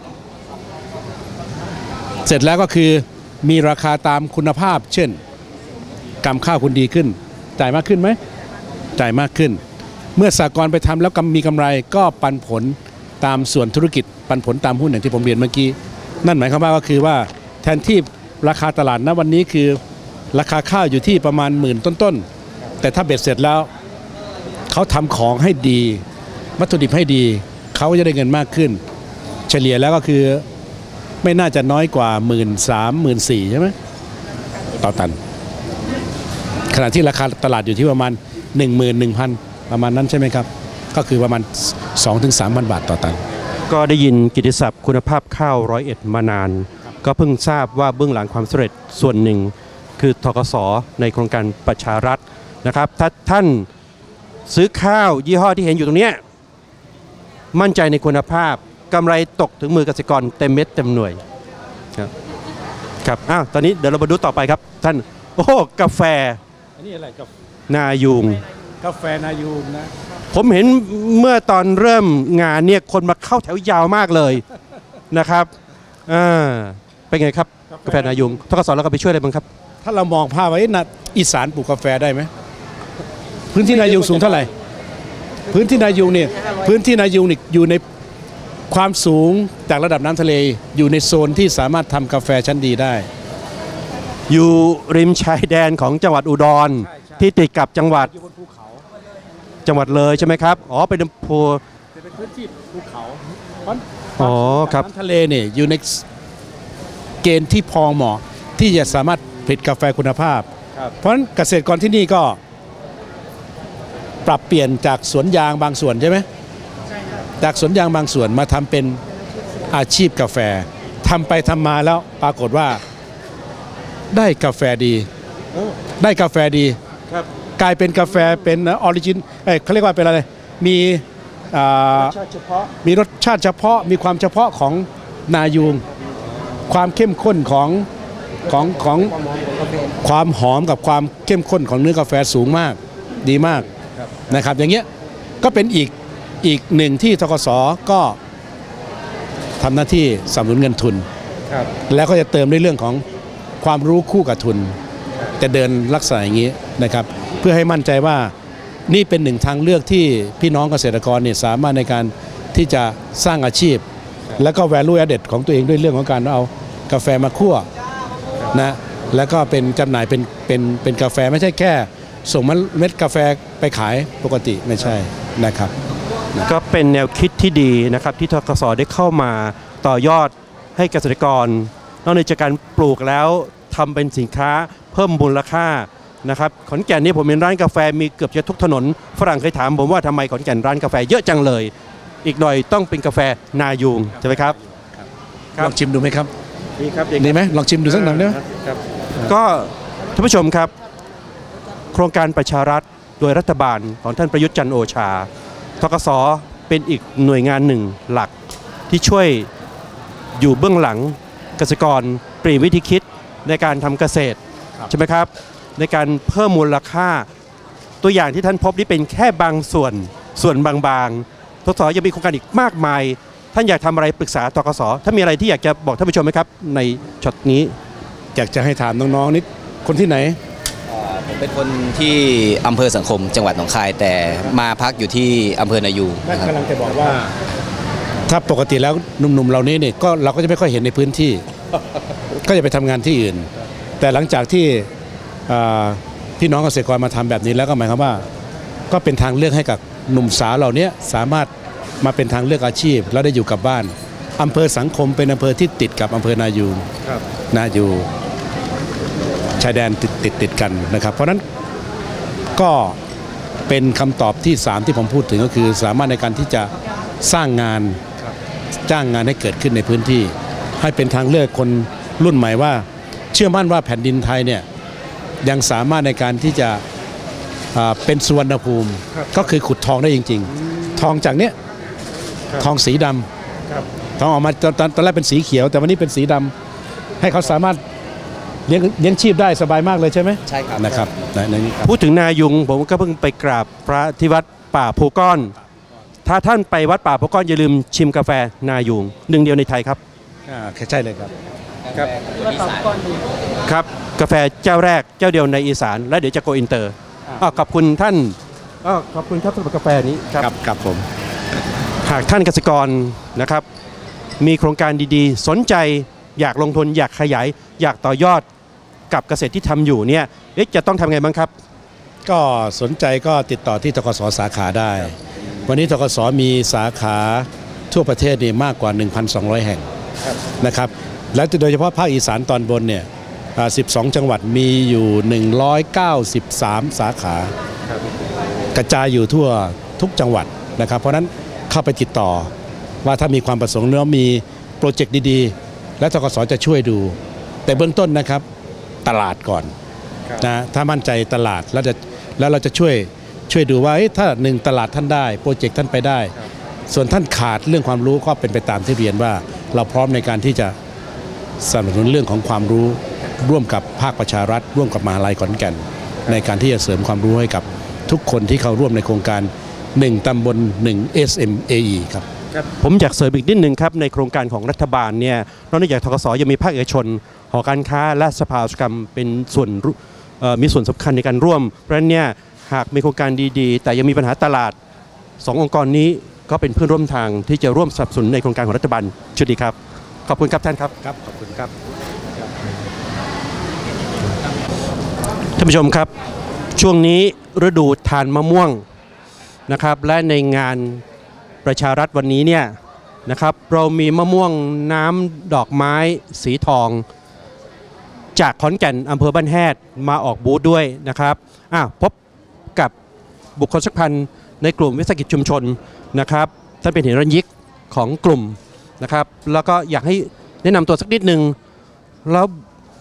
เสร็จแล้วก็คือมีราคาตามคุณภาพเช่นกำข้าวคุณดีขึ้นจ่ายมากขึ้นไหมจ่ายมากขึ้นเมื่อสหกรณ์ไปทำแล้วมีกำไรก็ปันผลตามส่วนธุรกิจปันผลตามหุ้นอย่างที่ผมเรียนเมื่อกี้นั่นหมายความว่าก็คือว่าแทนที่ราคาตลาดณวันนี้คือราคาข้าวอยู่ที่ประมาณหมื่นต้นๆแต่ถ้าเบ็ดเสร็จแล้วเขาทำของให้ดีวัตถุดิบให้ดีเขาจะได้เงินมากขึ้นเฉลี่ยแล้วก็คือไม่น่าจะน้อยกว่าหมื่นสามหมื่นสี่ใช่ไหมต่อตันขณะที่ราคาตลาดอยู่ที่ประมาณหนึ่งหมื่นหนึ่งพันประมาณนั้นใช่ไหมครับก็คือประมาณ สองถึงสามพัน บาทต่อตันก็ได้ยินกิตติศัพท์คุณภาพข้าวร้อยเอ็ดมานานก็เพิ่งทราบว่าเบื้องหลังความสำเร็จส่วนหนึ่งคือธกส.ในโครงการประชารัฐนะครับถ้าท่านซื้อข้าวยี่ห้อที่เห็นอยู่ตรงนี้มั่นใจในคุณภาพกำไรตกถึงมือเกษตรกรเต็มเม็ดเต็มหน่วยครับครับอ้าวตอนนี้เดี๋ยวเรามาดูต่อไปครับท่านโอ้กาแฟอันนี้อะไรกับนายูงกาแฟนายูงนะผมเห็นเมื่อตอนเริ่มงานเนี่ยคนมาเข้าแถวยาวมากเลยนะครับอ่าเป็นไงครับกาแฟนายูงธกส.เราก็ไปช่วยอะไรบ้างครับถ้าเรามองภาพไว้นะอีสานปลูกกาแฟได้ไหมพื้นที่นายูงสูงเท่าไหร่พื้นที่นายูงเนี่ยพื้นที่นายูงนี่อยู่ในความสูงจากระดับน้ำทะเลอยู่ในโซนที่สามารถทำกาแฟชั้นดีได้อยู่ริมชายแดนของจังหวัดอุดรที่ติดกับจังหวัดจังหวัดเลยใช่ไหมครับอ๋อเป็นภูเป็นพื้นที่ภูเขาอ๋อครับน้ำทะเลเนี่ยอยู่ในเกณฑ์ที่พอเหมาะที่จะสามารถผลิตกาแฟคุณภาพเพราะฉะนั้นเกษตรกรที่นี่ก็ปรับเปลี่ยนจากสวนยางบางส่วนใช่ไหมจากสวนยางบางส่วนมาทำเป็นอาชีพกาแฟทำไปทำมาแล้วปรากฏว่าได้กาแฟดีได้กาแฟดีครับกลายเป็นกาแฟเป็นออริจินเอ้ยเขาเรียกว่าเป็นอะไรมีอ่าชาติเฉพาะมีรสชาติเฉพาะมีความเฉพาะของนายูงความเข้มข้นของของของความหอมกับความเข้มข้นของเนื้อกาแฟสูงมากดีมากนะครับอย่างเงี้ยก็เป็นอีกอีกหนึ่งที่ธกส.ก็ทำหน้าที่สนับสนุนเงินทุนแล้วก็จะเติมในเรื่องของความรู้คู่กับทุนจะเดินลักษณะอย่างนี้นะครับเพื่อให้มั่นใจว่านี่เป็นหนึ่งทางเลือกที่พี่น้องเกษตรกรเนี่ยสามารถในการที่จะสร้างอาชีพแล้วก็ value added ของตัวเองด้วยเรื่องของการเอากาแฟมาคั่วนะแล้วก็เป็นจำหน่ายเป็นเป็นเป็นกาแฟไม่ใช่แค่ส่งเม็ดกาแฟไปขายปกติไม่ใช่นะครับก็เป็นแนวคิดที่ดีนะครับที่ธกส.ได้เข้ามาต่อยอดให้เกษตรกรนอกจากการปลูกแล้วทำเป็นสินค้าเพิ่มมูลค่านะครับขอนแก่นนี่ผมเห็นร้านกาแฟมีเกือบจะทุกถนนฝรั่งเคยถามผมว่าทำไมขอนแก่นร้านกาแฟเยอะจังเลยอีกหน่อยต้องเป็นกาแฟนายูงใช่ไหมครับลองชิมดูไหมครับดีครับดีไหมลองชิมดูสักหน่อยได้ไหมก็ท่านผู้ชมครับโครงการประชารัฐโดยรัฐบาลของท่านประยุทธ์จันทร์โอชาธกส.เป็นอีกหน่วยงานหนึ่งหลักที่ช่วยอยู่เบื้องหลังเกษตรกรเปลี่ยนวิธีคิดในการทำเกษตรใช่ไหมครับในการเพิ่มมูลค่าตัวอย่างที่ท่านพบนี่เป็นแค่บางส่วนส่วนบางๆธกส.ยังมีโครงการอีกมากมายท่านอยากทำอะไรปรึกษาธกส.ถ้ามีอะไรที่อยากจะบอกท่านผู้ชมไหมครับในช็อตนี้อยากจะให้ถามน้องๆนิดคนที่ไหนผมเป็นคนที่อำเภอสังคมจังหวัดหนองคายแต่มาพักอยู่ที่อำเภอนายูงกำลังจะบอกว่าถ้าปกติแล้วหนุ่มๆเหล่านี้เนี่ยก็เราก็จะไม่ค่อยเห็นในพื้นที่ก็จะไปทำงานที่อื่นแต่หลังจากที่พี่น้องเกษตรกรมาทำแบบนี้แล้วก็หมายความว่าก็เป็นทางเลือกให้กับหนุ่มสาวเหล่านี้สามารถมาเป็นทางเลือกอาชีพแล้วได้อยู่กับบ้านอำเภอสังคมเป็นอำเภอที่ติดกับอำเภอนายูงนายูชายแดนติดติดติดกันนะครับเพราะนั้นก็เป็นคำตอบที่สามที่ผมพูดถึงก็คือสามารถในการที่จะสร้างงานจ้างงานให้เกิดขึ้นในพื้นที่ให้เป็นทางเลือกคนรุ่นใหม่ว่าเชื่อมั่นว่าแผ่นดินไทยเนี่ยยังสามารถในการที่จะเป็นสุวรรณภูมิก็คือขุดทองได้จริงๆทองจากเนี้ยทองสีดำทองออกมาตอนตอนแรกเป็นสีเขียวแต่วันนี้เป็นสีดำให้เขาสามารถเลี้ยงเลี้ยงชีพได้สบายมากเลยใช่ไหมใช่ครับนะครับพูดถึงนายุงผมก็เพิ่งไปกราบพระที่วัดป่าภูก้อนถ้าท่านไปวัดป่าภูก้อนอย่าลืมชิมกาแฟนายุงหนึ่งเดียวในไทยครับอ่าใช่เลยครับครับครับกาแฟเจ้าแรกเจ้าเดียวในอีสานและเดี๋ยวจะโกอินเตอร์อ๋อขอบคุณท่านอ๋อขอบคุณครับสำหรับกาแฟนี้ครับครับผมหากท่านเกษตรกรนะครับมีโครงการดีๆสนใจอยากลงทุนอยากขยายอยากต่อยอดกับเกษตรที่ทำอยู่เนี่ยจะต้องทำไงบ้างครับก็สนใจก็ติดต่อที่ธกส.สาขาได้วันนี้ธกส.มีสาขาทั่วประเทศนี่มากกว่า หนึ่งพันสองร้อย แห่งนะครับและโดยเฉพาะภาคอีสานตอนบนเนี่ยสิบสองจังหวัดมีอยู่หนึ่งร้อยเก้าสิบสามสาขากระจายอยู่ทั่วทุกจังหวัดนะครับเพราะนั้นเข้าไปติดต่อว่าถ้ามีความประสงค์แล้วมีโปรเจกต์ดีๆและธกส.จะช่วยดูแต่เบื้องต้นนะครับตลาดก่อนนะถ้ามั่นใจตลาดแล้วจะแล้วเราจะช่วยช่วยดูว่าถ้าหนึ่งตลาดท่านได้โปรเจกต์ท่านไปได้ส่วนท่านขาดเรื่องความรู้ก็เป็นไปตามที่เรียนว่าเราพร้อมในการที่จะสนับสนุนเรื่องของความรู้ร่วมกับภาคประชารัฐร่วมกับมหาลัยขอนแก่นในการที่จะเสริมความรู้ให้กับทุกคนที่เข้าร่วมในโครงการหนึ่งตำบลหนึ่ง เอส เอ็ม เอ อี ครับผมอยากเสริมอีกนิดนึงครับในโครงการของรัฐบาลเนี่ยนอกจากธกส.ยังมีภาคเอกชนหอการค้าและสภาอุตสาหกรรมเป็นส่วนมีส่วนสำคัญในการร่วมเพราะฉะนั้นเนี่ยหากมีโครงการดีๆแต่ยังมีปัญหาตลาดสององค์กรนี้ก็เป็นเพื่อนร่วมทางที่จะร่วมสนับสนุนในโครงการของรัฐบาลชุดนี้ครับขอบคุณครับท่านครับครับขอบคุณครับท่านผู้ชมครับช่วงนี้ฤดูทานมะม่วงนะครับและในงานประชารัฐวันนี้เนี่ยนะครับเรามีมะม่วงน้ำดอกไม้สีทองจากขอนแก่นอำเภอบ้านแฮดมาออกบูธด้วยนะครับอ่ะพบกับบุคคลสำคัญในกลุ่มวิสาหกิจชุมชนนะครับท่านเป็นเหรัญยิกของกลุ่มนะครับแล้วก็อยากให้แนะนำตัวสักนิดนึงแล้ว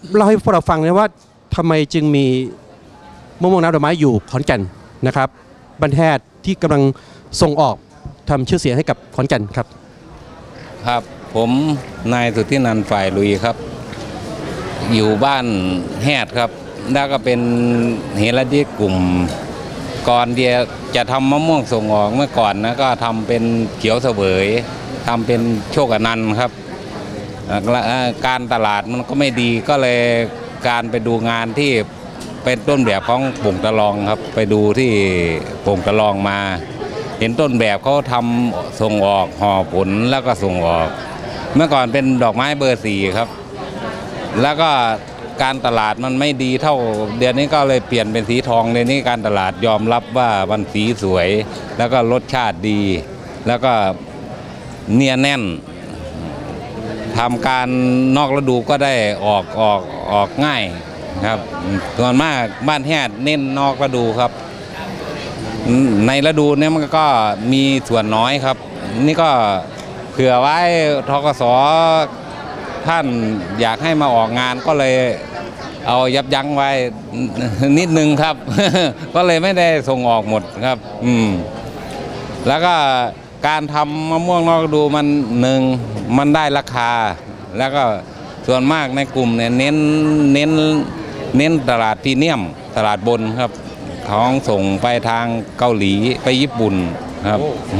เล่าให้พวกเราฟังนะว่าทำไมจึงมีมะม่วงน้ำดอกไม้อยู่ขอนแก่นนะครับบ้านแฮดที่กำลังส่งออกทำชื่อเสียงให้กับขอนแก่นครับครับผมนายสุทธินันท์ฝ่ายลุยครับอยู่บ้านแฮดครับแล้วก็เป็นเฮลัดกลุ่มก่อนเดียจะทำมะม่วงส่งออกเมื่อก่อนนะก็ทำเป็นเขียวเสวยทำเป็นโชคอนันต์ครับการตลาดมันก็ไม่ดีก็เลยการไปดูงานที่เป็นต้นแบบของโป่งตะลองครับไปดูที่โป่งตะลองมาเห็นต้นแบบเขาทำส่งออกห่อผลแล้วก็ส่งออกเมื่อก่อนเป็นดอกไม้เบอร์สี่ครับแล้วก็การตลาดมันไม่ดีเท่าเดือนนี้ก็เลยเปลี่ยนเป็นสีทองในนี้การตลาดยอมรับว่ามันสีสวยแล้วก็รสชาติดีแล้วก็เนียแน่นทำการนอกฤดูก็ได้ออกออกออกง่ายครับส่วนมากบ้านแฮดเน้นนอกฤดูครับในฤดูนี้มันก็มีส่วนน้อยครับนี่ก็เผื่อไว้ธกส.ท่านอยากให้มาออกงานก็เลยเอายับยั้งไว้นิดนึงครับ ก็เลยไม่ได้ส่งออกหมดครับอืมแล้วก็การทำมะม่วงนอกฤดูมันหนึ่งมันได้ราคาแล้วก็ส่วนมากในกลุ่มเนี่ยเน้นเน้นเน้นตลาดพรีเมียมตลาดบนครับของส่งไปทางเกาหลีไปญี่ปุ่นครับ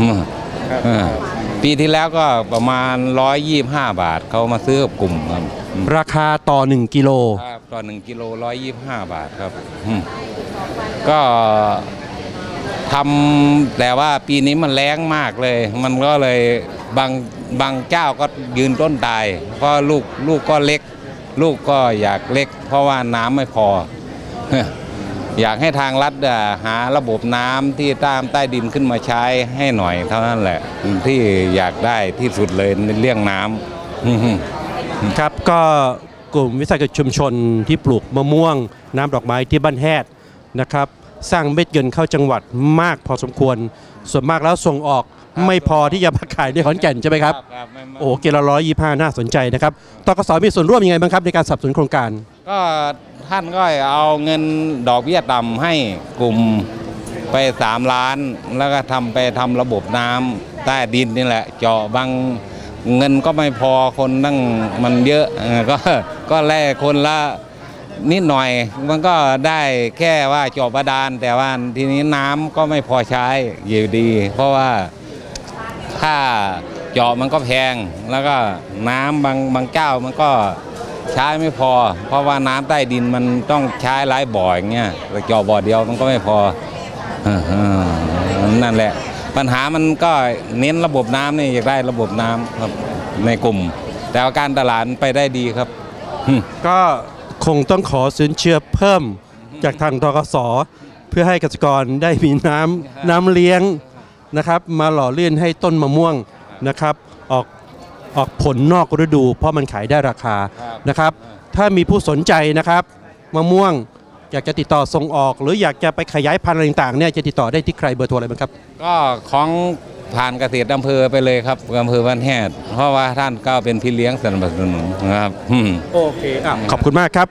ปีที่แล้วก็ประมาณหนึ่งร้อยยี่สิบห้าบาทเขามาซื้อกับกลุ่มครับราคาต่อหนึ่งกิโลต่อหนึ่งกิโลหนึ่งร้อยยี่สิบห้าบาทครับก็ทำแต่ว่าปีนี้มันแรงมากเลยมันก็เลยบางบางเจ้าก็ยืนต้นตายเพราะลูกลูกก็เล็กลูกก็อยากเล็กเพราะว่าน้ำไม่พออยากให้ทางรัฐหาระบบน้ำที่ตามใต้ดินขึ้นมาใช้ให้หน่อยเท่านั้นแหละที่อยากได้ที่สุดเลยในเรื่องน้ำครับก็กลุ่มวิสาหกิจชุมชนที่ปลูกมะม่วงน้ำดอกไม้ที่บ้านแฮดนะครับสร้างเม็ดเงินเข้าจังหวัดมากพอสมควรส่วนมากแล้วส่งออกไม่พอที่จะมาขายในขอนแก่นใช่ไหมครับโอ้เกลร้อยยี่ห้าน่าสนใจนะครับตกส.มีส่วนร่วมยังไงบ้างครับในการสนับสนุนโครงการก็ท่านก็เอาเงินดอกเบี้ยต่ำให้กลุ่มไปสามล้านแล้วก็ทำไปทำระบบน้ำใต้ดินนี่แหละเจาะบางเงินก็ไม่พอคนตั้งมันเยอะก็ก็แลกคนละนิดหน่อยมันก็ได้แค่ว่าเจาะบาดาลแต่ว่าทีนี้น้ำก็ไม่พอใช้อยู่ดีเพราะว่าค่าเจาะมันก็แพงแล้วก็น้ำบางบางเจ้ามันก็ใช้ไม่พอเพราะว่าน้ำใต้ดินมันต้องใช้หลายบ่ออย่างเงี้ยแต่เจาะบ่อเดียวมันก็ไม่พอนั่นแหละปัญหามันก็เน้นระบบน้ำนี่อยากได้ระบบน้ำครับในกลุ่มแต่ว่าการตลาดไปได้ดีครับก็คงต้องขอสินเชื่อเพิ่มจากทางธกส.เพื่อให้เกษตรกรได้มีน้ำน้ำเลี้ยงนะครับมาหล่อเลี้ยงให้ต้นมะม่วงนะครับออกออกผลนอกฤดูเพราะมันขายได้ราคานะครับถ้ามีผู้สนใจนะครับมะม่วงอยากจะติดต่อส่งออกหรืออยากจะไปขยายพันธุ์อะไรต่างๆเนี่ยจะติดต่อได้ที่ใครเบอร์โทรอะไรบ้างครับก็ของผ่านเกษตรอำเภอไปเลยครับอำเภอบ้านแฮดเพราะว่าท่านก็เป็นพี่เลี้ยงสนับสนุนนะครับโอเคขอบคุณมากครับ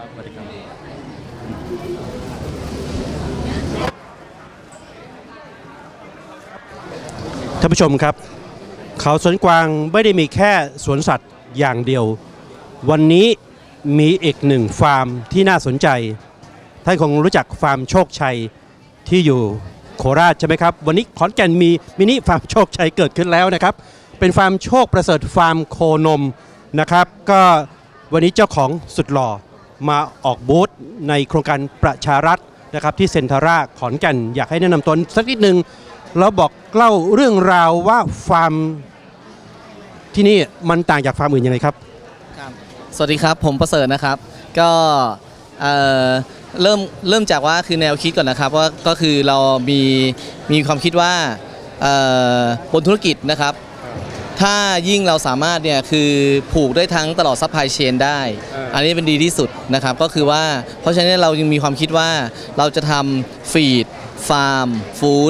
ท่านผู้ชมครับเขาสวนกวางไม่ได้มีแค่สวนสัตว์อย่างเดียววันนี้มีอีกหนึ่งฟาร์มที่น่าสนใจท่านคงรู้จักฟาร์มโชคชัยที่อยู่โคราชใช่ไหมครับวันนี้ขอนแก่นมีมินิฟาร์มโชคชัยเกิดขึ้นแล้วนะครับเป็นฟาร์มโชคประเสริฐฟาร์มโคนมนะครับก็วันนี้เจ้าของสุดหล่อมาออกบูธในโครงการประชารัฐนะครับที่เซ็นทรัลขอนแก่นอยากให้แนะนำตนสักนิดนึงแล้วบอกเล่าเรื่องราวว่าฟาร์มที่นี่มันต่างจากฟาร์มอื่นยังไงครับสวัสดีครับผมประเสริฐนะครับก็เอ่อเริ่มเริ่มจากว่าคือแนวคิดก่อนนะครับว่าก็คือเรามีมีความคิดว่าบนธุรกิจนะครับถ้ายิ่งเราสามารถเนี่ยคือผูกได้ทั้งตลอดซัพพลายเชนได้อันนี้เป็นดีที่สุดนะครับก็คือว่าเพราะฉะนั้นเรายังมีความคิดว่าเราจะทำฟีดฟาร์มฟู้ด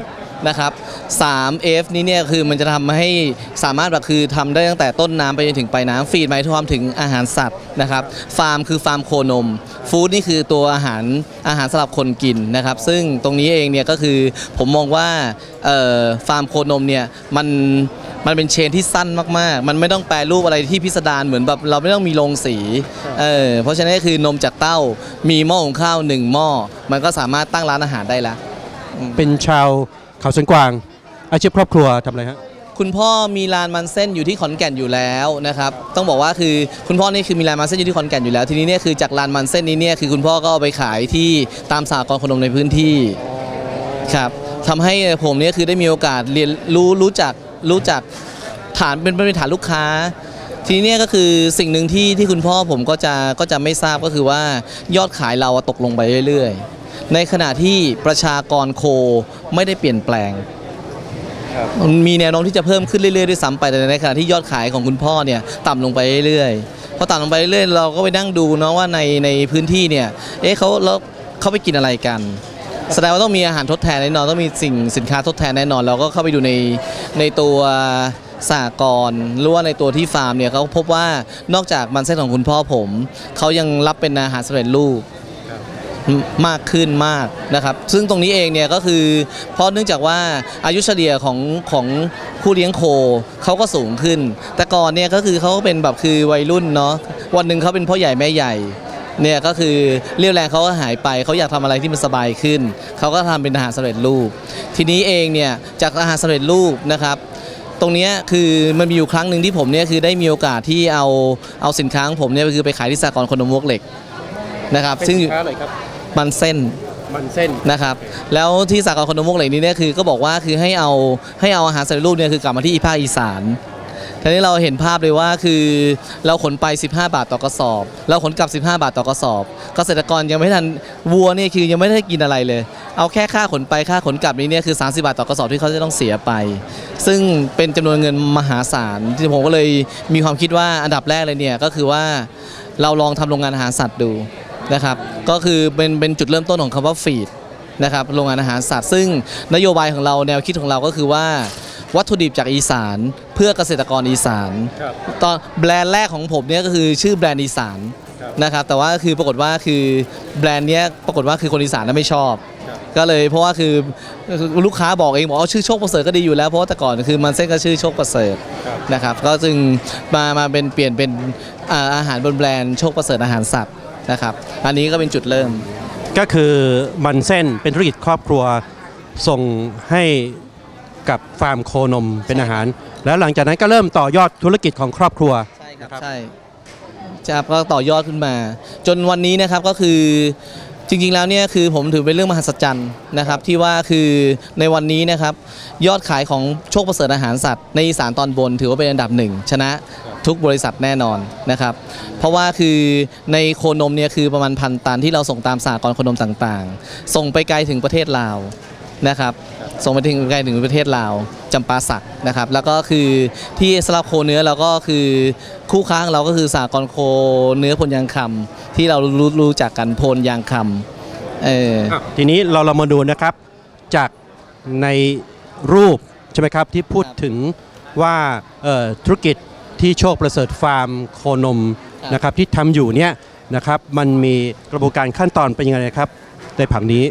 นะครับ สาม เอฟ นี้เนี่ยคือมันจะทำให้สามารถแบบคือทำได้ตั้งแต่ต้นน้ำไปจนถึงปลายน้ำฟีดหมายความถึงอาหารสัตว์นะครับฟาร์มคือฟาร์มโคนมฟู้ดนี่คือตัวอาหารอาหารสำหรับคนกินนะครับซึ่งตรงนี้เองเนี่ยก็คือผมมองว่าฟาร์มโคนมเนี่ยมันมันเป็นเชนที่สั้นมากๆมันไม่ต้องแปรรูปอะไรที่พิสดารเหมือนแบบเราไม่ต้องมีโรงสีเออเพราะฉะนั้นคือนมจากเต้ามีหม้อหุงข้าวหนึ่งหม้อมันก็สามารถตั้งร้านอาหารได้แล้วเป็นชาวเขาสวนกวางอาชีพครอบครัวทำอะไรฮะคุณพ่อมีร้านมันเส้นอยู่ที่ขอนแก่นอยู่แล้วนะครับต้องบอกว่าคือคุณพ่อนี่คือมีร้านมันเส้นอยู่ที่ขอนแก่นอยู่แล้วทีนี้เนี่ยคือจากร้านมันเส้นนี้เนี่ยคือคุณพ่อก็เอาไปขายที่ตามสหกรณ์ขนมในพื้นที่ครับทำให้ผมเนี่ยคือได้มีโอกาสเรียนรู้รู้จักรู้จักฐานเป็นเป็นฐานลูกค้าทีนี้เนี่ยก็คือสิ่งหนึ่งที่ที่คุณพ่อผมก็จะก็จะไม่ทราบก็คือว่ายอดขายเราตกลงไปเรื่อยๆในขณะที่ประชากรโคไม่ได้เปลี่ยนแปลงมีแนวโน้มที่จะเพิ่มขึ้นเรื่อยๆด้วยซ้ำไปแต่ในขณะที่ยอดขายของคุณพ่อเนี่ยต่ำลงไปเรื่อยๆพอต่ำลงไปเรื่อยๆเราก็ไปนั่งดูเนาะว่าในในพื้นที่เนี่ยเอ๊ะเขาแล้วเขาไปกินอะไรกันแสดงว่าต้องมีอาหารทดแทนแน่นอนต้องมีสิ่งสินค้าทดแทนแน่นอนเราก็เข้าไปดูในในตัวสหกรณ์หรือว่าในตัวที่ฟาร์มเนี่ยเขาพบว่านอกจากมันเส้นของคุณพ่อผมเขายังรับเป็นอาหารสำเร็จรูปมากขึ้นมากนะครับซึ่งตรงนี้เองเนี่ยก็คือเพราะเนื่องจากว่าอายุเฉลี่ยของของผู้เลี้ยงโคเขาก็สูงขึ้นแต่ก่อนเนี่ยก็คือเขาก็เป็นแบบคือวัยรุ่นเนาะวันหนึ่งเขาเป็นพ่อใหญ่แม่ใหญ่เนี่ยก็คือเรี่ยวแรงเขาก็หายไปเขาอยากทำอะไรที่มันสบายขึ้นเขาก็ทำเป็นอาหารสำเร็จรูปทีนี้เองเนี่ยจากอาหารสำเร็จรูปนะครับตรงนี้คือมันมีอยู่ครั้งหนึ่งที่ผมเนี่ยคือได้มีโอกาสที่เอาเอาสินค้าของผมเนี่ยคือไปขายที่สหกรณ์ขนมมวกเหล็กนะครับซึ่งมันเส้นมันเส้นนะครับแล้วที่สหกรณ์ขนมมวกเหล็กนี้เนี่ยคือก็บอกว่าคือให้เอาให้เอาอาหารสำเร็จรูปเนี่ยคือกลับมาที่ภาคอีสานทีนี้เราเห็นภาพเลยว่าคือเราขนไปสิบห้าบาทต่อกระสอบเราขนกลับสิบห้าบาทต่อกระสอบ เกษตรกรยังไม่ทันวัวนี่คือยังไม่ได้กินอะไรเลยเอาแค่ค่าขนไปค่าขนกลับนี้เนี่ยคือสามสิบบาทต่อกระสอบที่เขาจะต้องเสียไปซึ่งเป็นจำนวนเงินมหาศาลที่ผมก็เลยมีความคิดว่าอันดับแรกเลยเนี่ยก็คือว่าเราลองทำโรงงานอาหารสัตว์ดูนะครับก็คือเป็นเป็นจุดเริ่มต้นของคำว่าฟีดนะครับโรงงานอาหารสัตว์ซึ่งนโยบายของเราแนวคิดของเราก็คือว่าวัตถุดิบจากอีสานเพื่อเกษตรกรอีสานตอนแบรนด์แรกของผมเนี่ยก็คือชื่อแบรนด์อีสานนะครับแต่ว่าคือปรากฏว่าคือแบรนด์เนี้ยปรากฏว่าคือคนอีสานไม่ชอบก็เลยเพราะว่าคือลูกค้าบอกเองบอกเอาชื่อโชคประเสริฐก็ดีอยู่แล้วเพราะว่าแต่ก่อนคือมันเส้นก็ชื่อโชคประเสริฐนะครับก็จึงมามาเป็นเปลี่ยนเป็นอาหารบนแบรนด์โชคประเสริฐอาหารสัตว์นะครับอันนี้ก็เป็นจุดเริ่มก็คือมันเส้นเป็นธุรกิจครอบครัวส่งให้กับฟาร์มโคนมเป็นอาหารแล้วหลังจากนั้นก็เริ่มต่อยอดธุรกิจของครอบครัวใช่ครับใช่จะก็ต่อยอดขึ้นมาจนวันนี้นะครับก็คือจริงๆแล้วเนี่ยคือผมถือเป็นเรื่องมหัศจรรย์นะครับที่ว่าคือในวันนี้นะครับยอดขายของโชคประเสริฐอาหารสัตว์ในอีสานตอนบนถือว่าเป็นอันดับหนึ่งชนะทุกบริษัทแน่นอนนะครับเพราะว่าคือในโคนมเนี่ยคือประมาณพันตันที่เราส่งตามสหกรณ์โคนมต่างๆส่งไปไกลถึงประเทศลาวนะครับส่งไปถึงไกลถึงประเทศลาวจำปาสักนะครับแล้วก็คือที่สำหรับโคเนื้อเราก็คือคู่ค้าของเราก็คือสหกรณ์โคเนื้อพลยางคำที่เรารู้รู้จักกันพลยางคำเออทีนี้เราเรามาดูนะครับจากในรูปใช่ไหมครับที่พูดถึงว่าธุรกิจที่โชคประเสริฐฟาร์มโคนมนะครับที่ทำอยู่เนี่ยนะครับมันมีกระบวนการขั้นตอนเป็นยังไงครับในผังนี้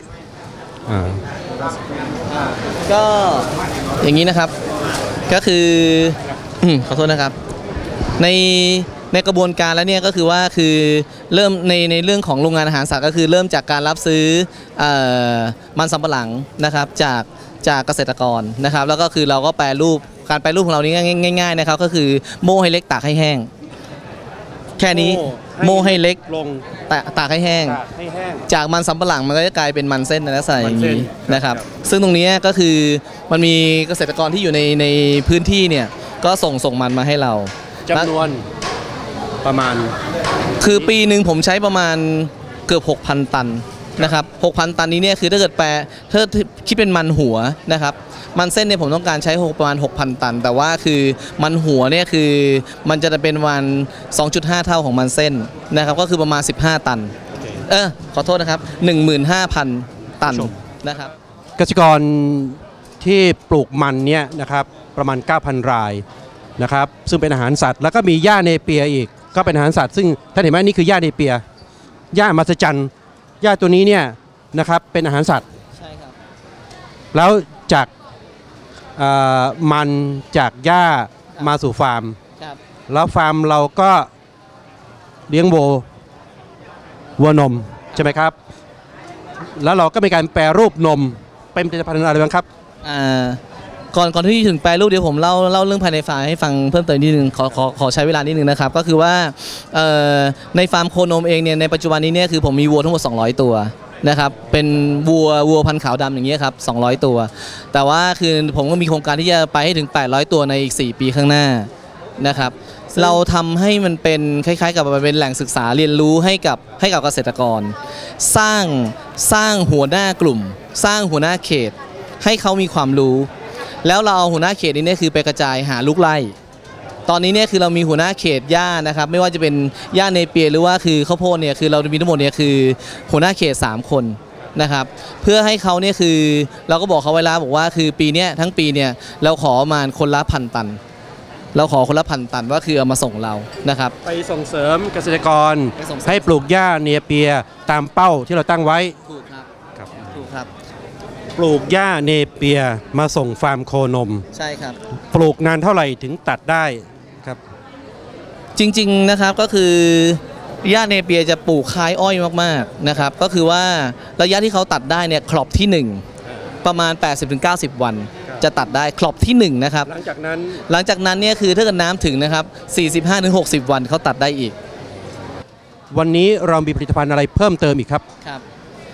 ก็อย่างนี้นะครับก็คือขอโทษนะครับในในกระบวนการแล้วเนี่ยก็คือว่าคือเริ่มในในเรื่องของโรงงานอาหารสัตว์ก็คือเริ่มจากการรับซื้อมันสำปะหลังนะครับจากจากเกษตรกรนะครับแล้วก็คือเราก็แปรรูปการแปรรูปของเรานี้ง่ายๆนะครับก็คือโม่ให้เล็กตากให้แห้งแค่นี้โม่ให้เล็กลงตากให้แห้งจากมันสำปะหลังมันก็จะกลายเป็นมันเส้นในลักษณะอย่างนี้นะครับซึ่งตรงนี้ก็คือมันมีเกษตรกรที่อยู่ในในพื้นที่เนี่ยก็ส่งส่งมันมาให้เราจำนวนประมาณคือปีหนึ่งผมใช้ประมาณเกือบ หกพัน ตันนะครับ หกพัน ตันนี้เนี่ยคือถ้าเกิดแปลถ้าคิดเป็นมันหัวนะครับมันเส้นเนี่ยผมต้องการใช้ประมาณ หกพัน ตันแต่ว่าคือมันหัวเนี่ยคือมันจะเป็นวัน สองจุดห้า เท่าของมันเส้นนะครับก็คือประมาณสิบห้าตันเออขอโทษนะครับ หนึ่งหมื่นห้าพัน ตันนะครับเกษตรกรที่ปลูกมันเนี่ยนะครับประมาณ เก้าพัน รายนะครับซึ่งเป็นอาหารสัตว์แล้วก็มีหญ้าเนเปียอีกก็เป็นอาหารสัตว์ซึ่งท่านเห็นไหมนี่คือหญ้าเนเปียหญ้ามหัศจรรย์หญ้าตัวนี้เนี่ยนะครับเป็นอาหารสัตว์ใช่ครับแล้วจากมันจากหญ้ามาสู่ฟาร์มแล้วฟาร์มเราก็เลี้ยงวัววัวนมใช่ไหมครับแล้วเราก็มีการแปรรูปนมเป็นผลิตภัณฑ์อะไรบ้างครับก่อนก่อนที่ถึงแปรรูปเดี๋ยวผมเล่าเล่าเรื่องภายในฟาร์มให้ฟังเพิ่มเติมนิดนึงขอขอขอใช้เวลานิดนึงนะครับก็คือว่าในฟาร์มโคนมเองเนี่ยในปัจจุบันนี้เนี่ยคือผมมีวัวทั้งหมดสองร้อยตัวนะครับเป็นวัววัวพันธุ์ขาวดำอย่างเงี้ยครับสองร้อยตัวแต่ว่าคือผมก็มีโครงการที่จะไปให้ถึงแปดร้อยตัวในอีกสี่ปีข้างหน้านะครับเราทำให้มันเป็นคล้ายๆกับเป็นแหล่งศึกษาเรียนรู้ให้กับให้กับเกษตรกรสร้างสร้างหัวหน้ากลุ่มสร้างหัวหน้าเขตให้เขามีความรู้แล้วเราเอาหัวหน้าเขตนี้เนี่ยคือไปกระจายหาลูกไร่ตอนนี้เนี่ยคือเรามีหัวหน้าเขตหญ้านะครับไม่ว่าจะเป็นหญ้าเนเปียหรือว่าคือข้าวโพดเนี่ยคือเรามีทั้งหมดเนี่ยคือหัวหน้าเขตสามคนนะครับเพื่อให้เขาเนี่ยคือเราก็บอกเขาไว้แล้วบอกว่าคือปีนี้ทั้งปีเนี่ยเราขอประมาณคนละพันตันเราขอคนละพันตันว่าคือเอามาส่งเรานะครับไปส่งเสริมเกษตรกรให้ปลูกหญ้าเนเปียตามเป้าที่เราตั้งไว้ถูกครับครับถูกครับปลูกหญ้าเนเปียมาส่งฟาร์มโคนมใช่ครับปลูกนานเท่าไหร่ถึงตัดได้ครับจริงๆนะครับก็คือหญ้าเนเปียจะปลูกคล้ายอ้อยมากๆนะครับก็คือว่าระยะที่เขาตัดได้เนี่ยครอบที่หนึ่งประมาณ แปดสิบถึงเก้าสิบ วันจะตัดได้ครอบที่หนึ่งนะครับหลังจากนั้นหลังจากนั้นเนี่ยคือถ้าเกิดน้ำถึงนะครับ สี่สิบห้าถึงหกสิบ วันเขาตัดได้อีกวันนี้เรามีผลิตภัณฑ์อะไรเพิ่มเติมอีกครับครับ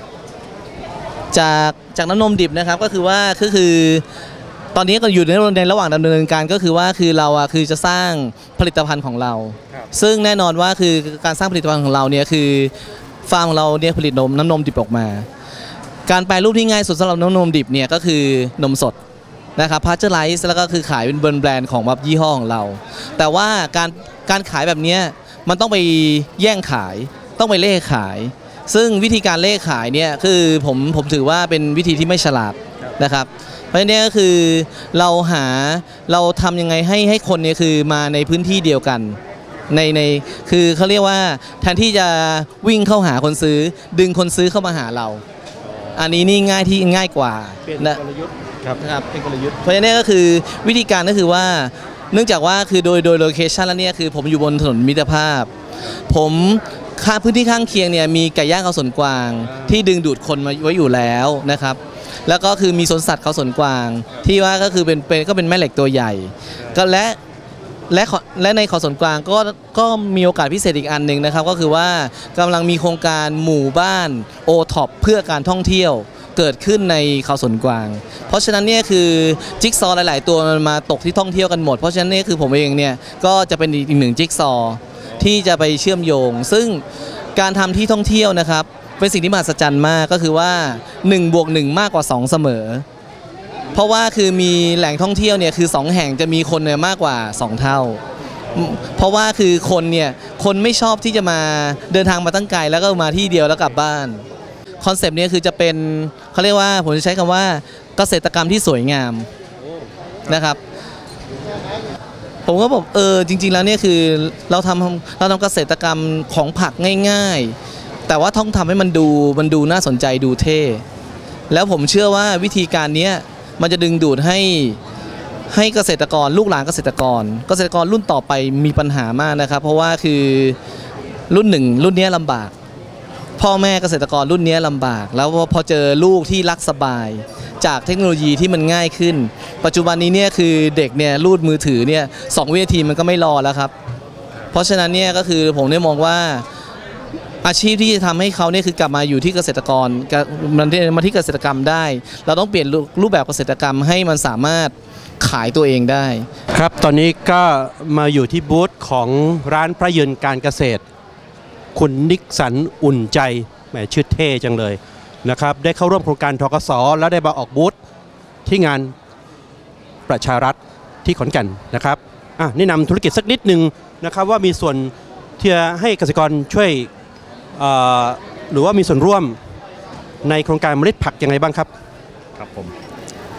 จากจากน้ำนมดิบนะครับก็คือว่าก็คือตอนนี้ก็อยู่ในในระหว่างดำเนินการก็คือว่าคือเราอะคือจะสร้างผลิตภัณฑ์ของเราซึ่งแน่นอนว่าคือการสร้างผลิตภัณฑ์ของเราเนี่ยคือฟาร์มของเราเนี่ยผลิตนมน้ำนมดิบออกมาการแปรรูปที่ง่ายสุดสำหรับน้ำนมดิบเนี่ยก็คือนมสดนะครับพาสเจอร์ไลซ์แล้วก็คือขายเป็นแบรนด์ของแบบยี่ห้อของเราแต่ว่าการการขายแบบนี้มันต้องไปแย่งขายต้องไปเล่ขายซึ่งวิธีการเล่ขายเนี่ยคือผมผมถือว่าเป็นวิธีที่ไม่ฉลาดนะครับเพราะฉะนั้นก็คือเราหาเราทำยังไงให้ให้คนเนี่ยคือมาในพื้นที่เดียวกันในในคือเขาเรียกว่าแทนที่จะวิ่งเข้าหาคนซื้อดึงคนซื้อเข้ามาหาเราอันนี้นี่ง่ายที่ง่ายกว่าเป็นกลยุทธ์ครับเป็นกลยุทธ์เพราะฉะนั้นก็คือวิธีการก็คือว่าเนื่องจากว่าคือโดยโดยโลเคชันแล้วเนี่ยคือผมอยู่บนถนนมิตรภาพผมค่าพื้นที่ข้างเคียงเนี่ยมีไก่ย่างเขาสวนกวางที่ดึงดูดคนมาไว้อยู่แล้วนะครับแล้วก็คือมีสวนสัตว์เขาสวนกวางที่ว่าก็คือเป็นเป็นก็เป็นแม่เหล็กตัวใหญ่ก็และและและในเขาสวนกวางก็ก็มีโอกาสพิเศษอีกอันหนึ่งนะครับก็คือว่ากำลังมีโครงการหมู่บ้านโอท็อปเพื่อการท่องเที่ยวเกิดขึ้นในเขาสวนกวางเพราะฉะนั้นเนี่ยคือจิ๊กซอว์หลายๆตัวมันมาตกที่ท่องเที่ยวกันหมดเพราะฉะนั้นนี่คือผมเองเนี่ยก็จะเป็นอีกหนึ่งจิ๊กซอว์ที่จะไปเชื่อมโยงซึ่งการทำที่ท่องเที่ยวนะครับเป็นสิ่งที่มหัศจรรย์มากก็คือว่าหนึ่งบวกหนึ่งมากกว่าสองเสมอเพราะว่าคือมีแหล่งท่องเที่ยวเนี่ยคือสองแห่งจะมีคนเนี่ยมากกว่าสองเท่าเพราะว่าคือคนเนี่ยคนไม่ชอบที่จะมาเดินทางมาตั้งไกลแล้วก็มาที่เดียวแล้วกลับบ้านคอนเซปต์นี้คือจะเป็นเขาเรียกว่าผมจะใช้คำว่าเกษตรกรรมที่สวยงามนะครับผมก็บอกเออจริงๆแล้วเนี่ยคือเราทำเราทำเกษตรกรรมของผักง่ายๆแต่ว่าต้องทำให้มันดูมันดูน่าสนใจดูเท่แล้วผมเชื่อว่าวิธีการนี้มันจะดึงดูดให้ให้เกษตรกรลูกหลานเกษตรกรเกษตรกรรุ่นต่อไปมีปัญหามากนะครับเพราะว่าคือรุ่นหนึ่งรุ่นนี้ลำบากพ่อแม่เกษตรกรรุ่นนี้ลำบากแล้วพอเจอลูกที่รักสบายจากเทคโนโลยีที่มันง่ายขึ้นปัจจุบันนี้เนี่ยคือเด็กเนี่ยรูดมือถือเนี่ยสองวินาทีมันก็ไม่รอแล้วครับเพราะฉะนั้นเนี่ยก็คือผมได้มองว่าอาชีพที่จะทำให้เขาเนี่ยคือกลับมาอยู่ที่เกษตรกรมันมาที่เกษตรกรรมได้เราต้องเปลี่ยนรูปแบบเกษตรกรรมให้มันสามารถขายตัวเองได้ครับตอนนี้ก็มาอยู่ที่บูธของร้านพระยืนการเกษตรคุณนิกสันอุ่นใจแหมชื่อเท่จังเลยนะครับได้เข้าร่วมโครงการธกส.แล้วได้มาออกบูธที่งานประชารัฐที่ขอนแก่นนะครับอ่ะแนะนำธุรกิจสักนิดนึงนะครับว่ามีส่วนที่จะให้เกษตรกรช่วยหรือว่ามีส่วนร่วมในโครงการเมล็ดผักยังไงบ้างครับครับผม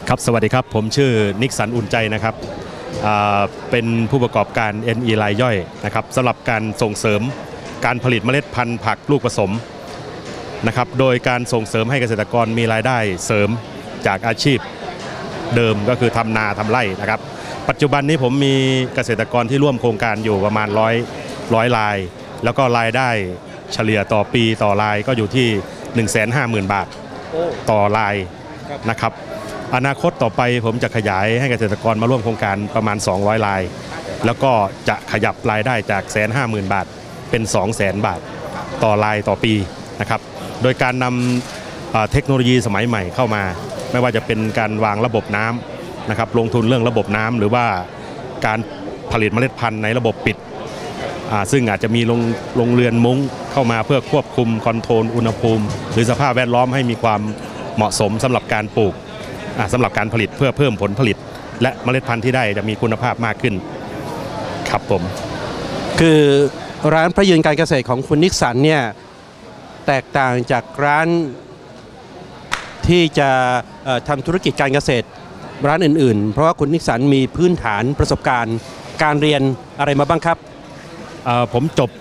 ครับสวัสดีครับผมชื่อนิกสันอุ่นใจนะครับเป็นผู้ประกอบการ เอ็น อี รายย่อยนะครับสำหรับการส่งเสริมการผลิตเมล็ดพันธุ์ผักลูกผสมนะครับโดยการส่งเสริมให้เกษตรกรมีรายได้เสริมจากอาชีพเดิมก็คือทำนาทำไร่นะครับปัจจุบันนี้ผมมีเกษตรกรที่ร่วมโครงการอยู่ประมาณร้อยร้อยรายแล้วก็รายได้เฉลี่ยต่อปีต่อรายก็อยู่ที่ หนึ่งแสนห้าหมื่น บาทต่อรายนะครับอนาคตต่อไปผมจะขยายให้เกษตรกรมาร่วมโครงการประมาณสองร้อยรายแล้วก็จะขยับรายได้จาก หนึ่งแสนห้าหมื่น บาทเป็น สองแสน บาทต่อรายต่อปีนะครับโดยการนำเทคโนโลยีสมัยใหม่เข้ามาไม่ว่าจะเป็นการวางระบบน้ำนะครับลงทุนเรื่องระบบน้ำหรือว่าการผลิตเมล็ดพันธุ์ในระบบปิดซึ่งอาจจะมีโรงโรงเรือนมุ้งเข้ามาเพื่อควบคุมคอนโทรลอุณหภูมิหรือสภาพแวดล้อมให้มีความเหมาะสมสำหรับการปลูกสำหรับการผลิตเพื่อเพิ่มผลผลิตและเมล็ดพันธุ์ที่ได้จะมีคุณภาพมากขึ้นครับผมคือร้านพระยืนการเกษตรของคุณนิกสันเนี่ยแตกต่างจากร้านที่จะทำธุรกิจการเกษตรร้านอื่นๆเพราะว่าคุณนิกสันมีพื้นฐานประสบการณ์การเรียนอะไรมาบ้างครับผมจบ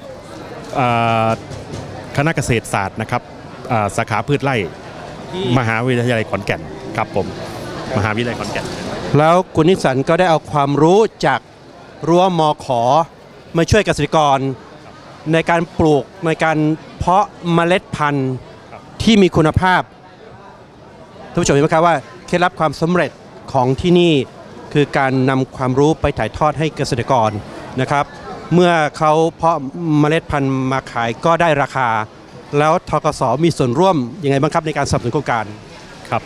คณะเกษตรศาสตร์นะครับสาขาพืชไร่มหาวิทยาลัยขอนแก่นครับผมมหาวิทยาลัยขอนแก่นแล้วคุณนิกสันก็ได้เอาความรู้จากรั้วมข.มาช่วยเกษตรกรในการปลูกในการเพาะเมล็ดพันธุ์ที่มีคุณภาพท่านผู้ชมเห็นไหมครับว่าเคล็ดลับความสำเร็จของที่นี่คือการนำความรู้ไปถ่ายทอดให้เกษตรกรนะครับเมื่อเขาเพาะเมล็ดพันธุ์มาขายก็ได้ราคาแล้วธกส.มีส่วนร่วมยังไงบ้างครับในการสนับสนุนโครงการครับ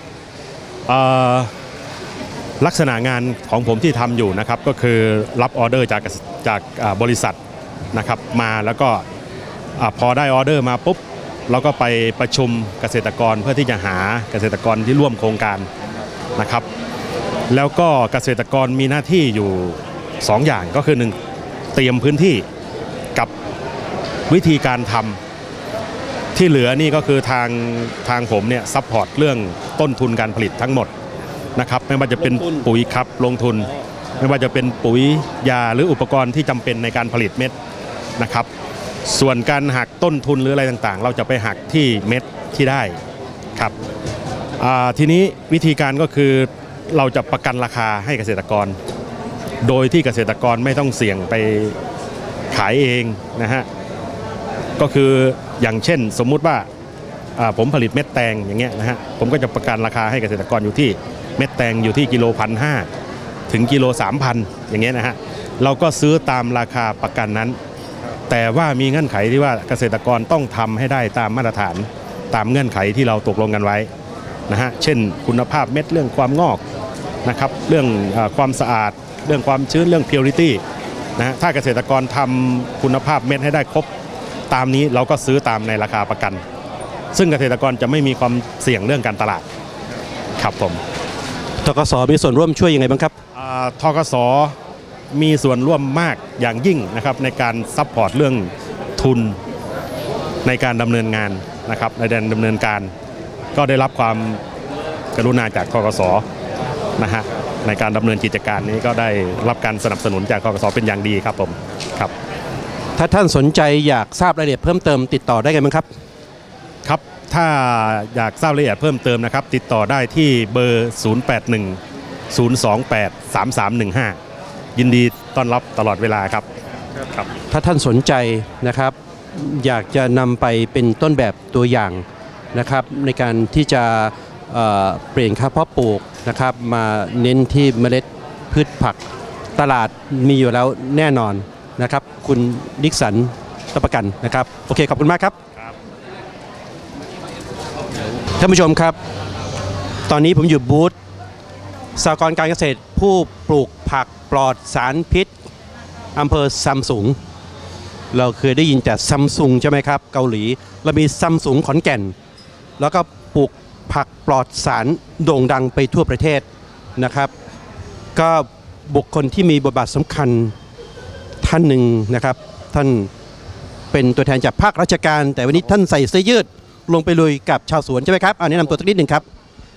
ลักษณะงานของผมที่ทำอยู่นะครับก็คือรับออเดอร์จากจากบริษัทนะครับมาแล้วก็พอได้ออเดอร์มาปุ๊บเราก็ไปประชุมเกษตรกรเพื่อที่จะหาเกษตรกรที่ร่วมโครงการนะครับแล้วก็เกษตรกรมีหน้าที่อยู่สองอย่างก็คือหนึ่งเตรียมพื้นที่กับวิธีการทำที่เหลือนี่ก็คือทางทางผมเนี่ยซัพพอร์ตเรื่องต้นทุนการผลิตทั้งหมดนะครับไม่ว่าจะเป็นปุ๋ยครับลงทุนไม่ว่าจะเป็นปุ๋ยยาหรืออุปกรณ์ที่จำเป็นในการผลิตเม็ดนะครับส่วนการหักต้นทุนหรืออะไรต่างๆเราจะไปหักที่เม็ดที่ได้ครับทีนี้วิธีการก็คือเราจะประกันราคาให้เกษตรกรโดยที่เกษตรกรไม่ต้องเสี่ยงไปขายเองนะฮะก็คืออย่างเช่นสมมุติว่าผมผลิตเม็ดแตงอย่างเงี้ยนะฮะผมก็จะประกันราคาให้เกษตรกรอยู่ที่เม็ดแตงอยู่ที่กิโลพันห้าถึงกิโลสามพันอย่างเงี้ยนะฮะเราก็ซื้อตามราคาประกันนั้นแต่ว่ามีเงื่อนไขที่ว่าเกษตรกรต้องทำให้ได้ตามมาตรฐานตามเงื่อนไขที่เราตกลงกันไว้นะฮะเช่นคุณภาพเม็ดเรื่องความงอกนะครับเรื่องความสะอาดเรื่องความชื้นเรื่อง purity นะฮะถ้าเกษตรกรทำคุณภาพเม็ดให้ได้ครบตามนี้เราก็ซื้อตามในราคาประกันซึ่งเกษตรกรจะไม่มีความเสี่ยงเรื่องการตลาดครับผมธกส.มีส่วนร่วมช่วยยังไงบ้างครับธกส.มีส่วนร่วมมากอย่างยิ่งนะครับในการซัพพอร์ตเรื่องทุนในการดำเนินงานนะครับในการดำเนินการก็ได้รับความกรุณาจากธกส.นะฮะในการดำเนินกิจการนี้ก็ได้รับการสนับสนุนจากธกส.เป็นอย่างดีครับผมครับถ้าท่านสนใจอยากทราบรายละเอียดเพิ่มเติมติดต่อได้ไงบ้างครับครับถ้าอยากทราบรายละเอียดเพิ่มเติมนะครับติดต่อได้ที่เบอร์ศูนย์ แปด หนึ่ง ศูนย์ สอง แปด สาม สาม หนึ่ง ห้ายินดีต้อนรับตลอดเวลาครับครับถ้าท่านสนใจนะครับอยากจะนำไปเป็นต้นแบบตัวอย่างนะครับในการที่จะเอ่อเปลี่ยนค่าเพาะปลูกนะครับมาเน้นที่เมล็ดพืชผักตลาดมีอยู่แล้วแน่นอนนะครับคุณนิกสันรับประกันนะครับโอเคขอบคุณมากครับท่านผู้ชมครับตอนนี้ผมอยู่บูธสหกรณ์การเกษตรผู้ปลูกผักปลอดสารพิษอำเภอซัมซุงเราเคยได้ยินแต่ซัมซุงใช่ไหมครับเกาหลีเรามีซัมซุงขอนแก่นแล้วก็ปลูกผักปลอดสารโด่งดังไปทั่วประเทศนะครับก็บุคคลที่มีบทบาทสำคัญท่านหนึ่งนะครับท่านเป็นตัวแทนจากภาคราชการแต่วันนี้ท่านใส่เสื้อยืดลงไปลุยกับชาวสวนใช่ไหมครับอ่าแนะนำตัวสักนิดหนึ่งครับครับ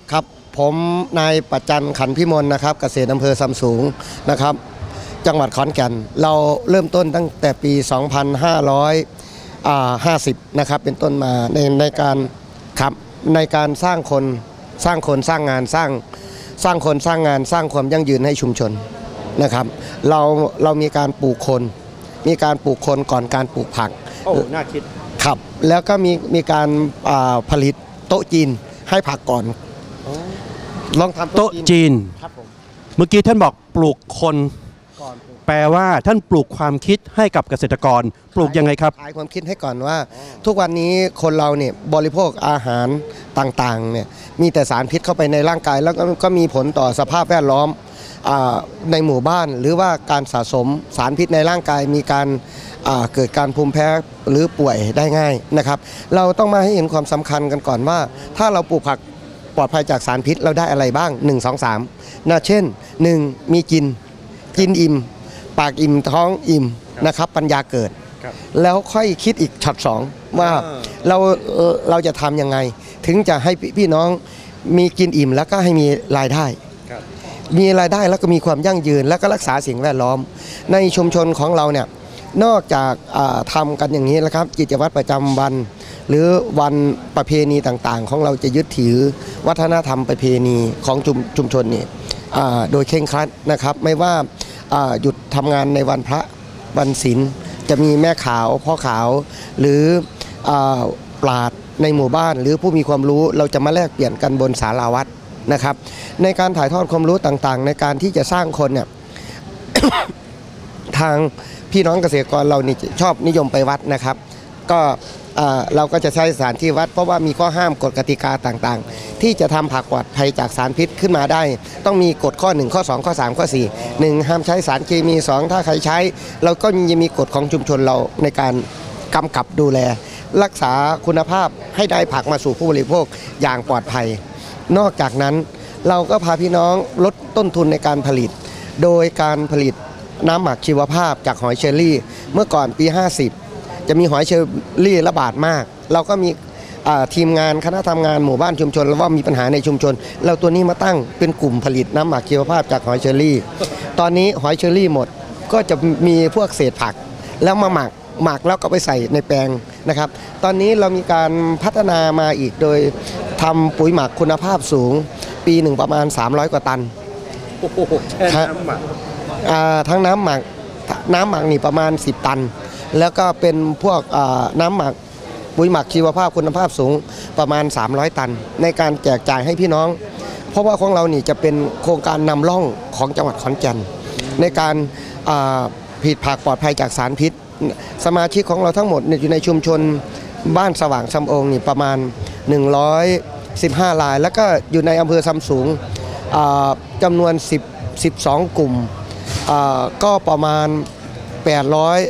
ผมนายปัจจันขันพิมลนะครับเกษตรอำเภอซำสูงนะครับจังหวัดขอนแก่นเราเริ่มต้นตั้งแต่ปี สองพันห้าร้อยห้าสิบ นะครับเป็นต้นมาในในการครับในการสร้างคนสร้างคนสร้างงานสร้างสร้างคนสร้างงานสร้างความยั่งยืนให้ชุมชนนะครับเราเรามีการปลูกคนมีการปลูกคนก่อนการปลูกผักโอ้น่าคิดครับแล้วก็มีมีการผลิตโต๊ะจีนให้ผักก่อนลองทำโต๊ะจีนครับผมเมื่อกี้ท่านบอกปลูกคนแปลว่าท่านปลูกความคิดให้กับเกษตรกรปลูกยังไงครับขายความคิดให้ก่อนว่าทุกวันนี้คนเราเนี่ยบริโภคอาหารต่างๆเนี่ยมีแต่สารพิษเข้าไปในร่างกายแล้วก็มีผลต่อสภาพแวดล้อมในหมู่บ้านหรือว่าการสะสมสารพิษในร่างกายมีการเกิดการภูมิแพ้หรือป่วยได้ง่ายนะครับเราต้องมาให้เห็นความสำคัญกันก่อนว่าถ้าเราปลูกผักปลอดภัยจากสารพิษเราได้อะไรบ้างหนึ่ง สอง สามนะเช่นหนึ่งมีกินกินอิ่มปากอิ่มท้องอิ่มนะครับปัญญาเกิดแล้วค่อยคิดอีกช็อตสองว่าเราเราจะทำยังไงถึงจะให้พี่น้องมีกินอิ่มแล้วก็ให้มีรายได้มีรายได้แล้วก็มีความยั่งยืนแล้วก็รักษาสิ่งแวดล้อมในชุมชนของเราเนี่ยนอกจากทำกันอย่างนี้แล้วครับกิจวัตรประจำวันหรือวันประเพณีต่างๆของเราจะยึดถือวัฒนธรรมประเพณีของชุมชุมชนนี่โดยเคร่งครัดนะครับไม่ว่าหยุดทำงานในวันพระวันศีลจะมีแม่ขาวพ่อขาวหรือปราชญ์ในหมู่บ้านหรือผู้มีความรู้เราจะมาแลกเปลี่ยนกันบนศาลาวัดนะครับในการถ่ายทอดความรู้ต่างๆในการที่จะสร้างคนเนี่ย ทางพี่น้องเกษตรกรเรานี่ชอบนิยมไปวัดนะครับก็เราก็จะใช้สถานที่วัดเพราะว่ามีข้อห้ามกฎกติกาต่างๆที่จะทำผักปลอดภัยจากสารพิษขึ้นมาได้ต้องมีกฎข้อหนึ่งข้อสองข้อสามข้อสี่ หนึ่งห้ามใช้สารเคมีสองถ้าใครใช้เราก็ยังมีกฎของชุมชนเราในการกำกับดูแลรักษาคุณภาพให้ได้ผักมาสู่ผู้บริโภคอย่างปลอดภัยนอกจากนั้นเราก็พาพี่น้องลดต้นทุนในการผลิตโดยการผลิตน้ำหมักชีวภาพจากหอยเชอรี่เมื่อก่อนปีห้าสิบจะมีหอยเชอรี่ระบาดมากเราก็มีทีมงานคณะทำงานหมู่บ้านชุมชนแล้วว่ามีปัญหาในชุมชนเราตัวนี้มาตั้งเป็นกลุ่มผลิตน้ำหมักชีวภาพจากหอยเชอรี่ตอนนี้หอยเชอรี่หมดก็จะมีพวกเศษผักแล้วมาหมักหมักแล้วก็ไปใส่ในแปลงนะครับตอนนี้เรามีการพัฒนามาอีกโดยทำปุ๋ยหมักคุณภาพสูงปีหนึ่งประมาณสามร้อยกว่าตันโอ้โหแช่น้ำหมักทั้งน้ำหมักน้ำหมักนี่ประมาณสิบตันแล้วก็เป็นพวกน้ำหมักปุ๋ยหมักชีวภาพคุณภาพสูงประมาณสามร้อยตันในการแจกจ่ายให้พี่น้องเพราะว่าของเรานี่จะเป็นโครงการนำร่องของจังหวัดขอนแก่นในการผลิตผักปลอดภัยจากสารพิษสมาชิกของเราทั้งหมดอยู่ในชุมชนบ้านสว่างซำองนี่ประมาณหนึ่งร้อยสิบห้ารายแล้วก็อยู่ในอำเภอซำสูงจำนวนสิบ สิบสองกลุ่มก็ประมาณแปดร้อย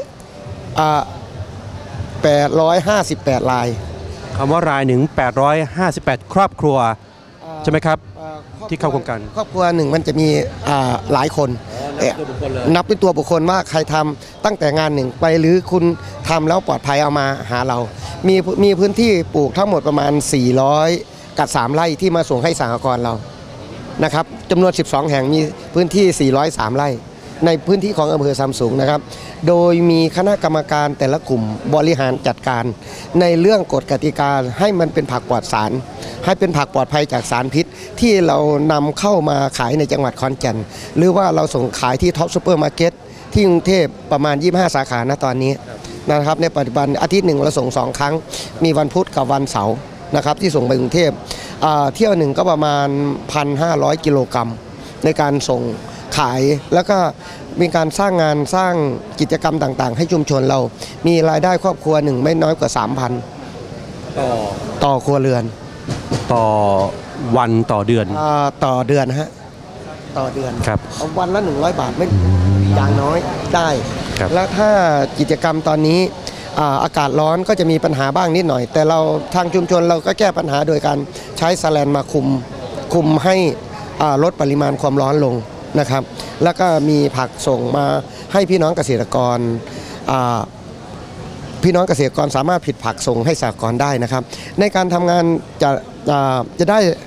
แปดร้อยห้าสิบแปดรายคำว่ารายหนึ่งแปดร้อยห้าสิบแปดครอบครัวใช่ไหมครับที่เข้าโครงการครอบครัวหนึ่งมันจะมีหลายคนนับเป็นตัวบุคคลว่าใครทำตั้งแต่งานหนึ่งไปหรือคุณทำแล้วปลอดภัยเอามาหาเรามีมีพื้นที่ปลูกทั้งหมดประมาณสี่ร้อยกับสามไร่ที่มาส่งให้สหกรณ์เรานะครับจำนวนสิบสองแห่งมีพื้นที่สี่ร้อยสามไร่ในพื้นที่ของอำเภอซำสูงนะครับโดยมีคณะกรรมการแต่ละกลุ่มบริหารจัดการในเรื่องกฎกติกาให้มันเป็นผักปลอดสารให้เป็นผักปลอดภัยจากสารพิษที่เรานำเข้ามาขายในจังหวัดขอนแก่นหรือว่าเราส่งขายที่ท็อปซูเปอร์มาร์เก็ตที่กรุงเทพประมาณยี่สิบห้าสาขาณตอนนี้นะครับในปัจจุบันอาทิตย์หนึ่งเราส่งสองครั้งมีวันพุธกับวันเสาร์นะครับที่ส่งไปกรุงเทพเที่ยวหนึ่งก็ประมาณ หนึ่งพันห้าร้อย กิโลกรัมในการส่งขายแล้วก็มีการสร้างงานสร้างกิจกรรมต่างๆให้ชุมชนเรามีรายได้ครอบครัวหนึ่งไม่น้อยกว่า สามพัน ต่อต่อครัวเรือนต่อวันต่อเดือนต่อเดือนฮะต่อเดือนครับวันละหนึ่งร้อยบาทไม่อย่างน้อยได้แล้วถ้ากิจกรรมตอนนี้อากาศร้อนก็จะมีปัญหาบ้างนิดหน่อยแต่เราทางชุมชนเราก็แก้ปัญหาโดยการใช้แสแลนมาคุมคุมให้ลดปริมาณความร้อนลงนะครับแล้วก็มีผักส่งมาให้พี่น้องเกษตรกรพี่น้องเกษตรกรสามารถผลิตผักส่งให้สหกรณ์ได้นะครับในการทำงานจะจะได้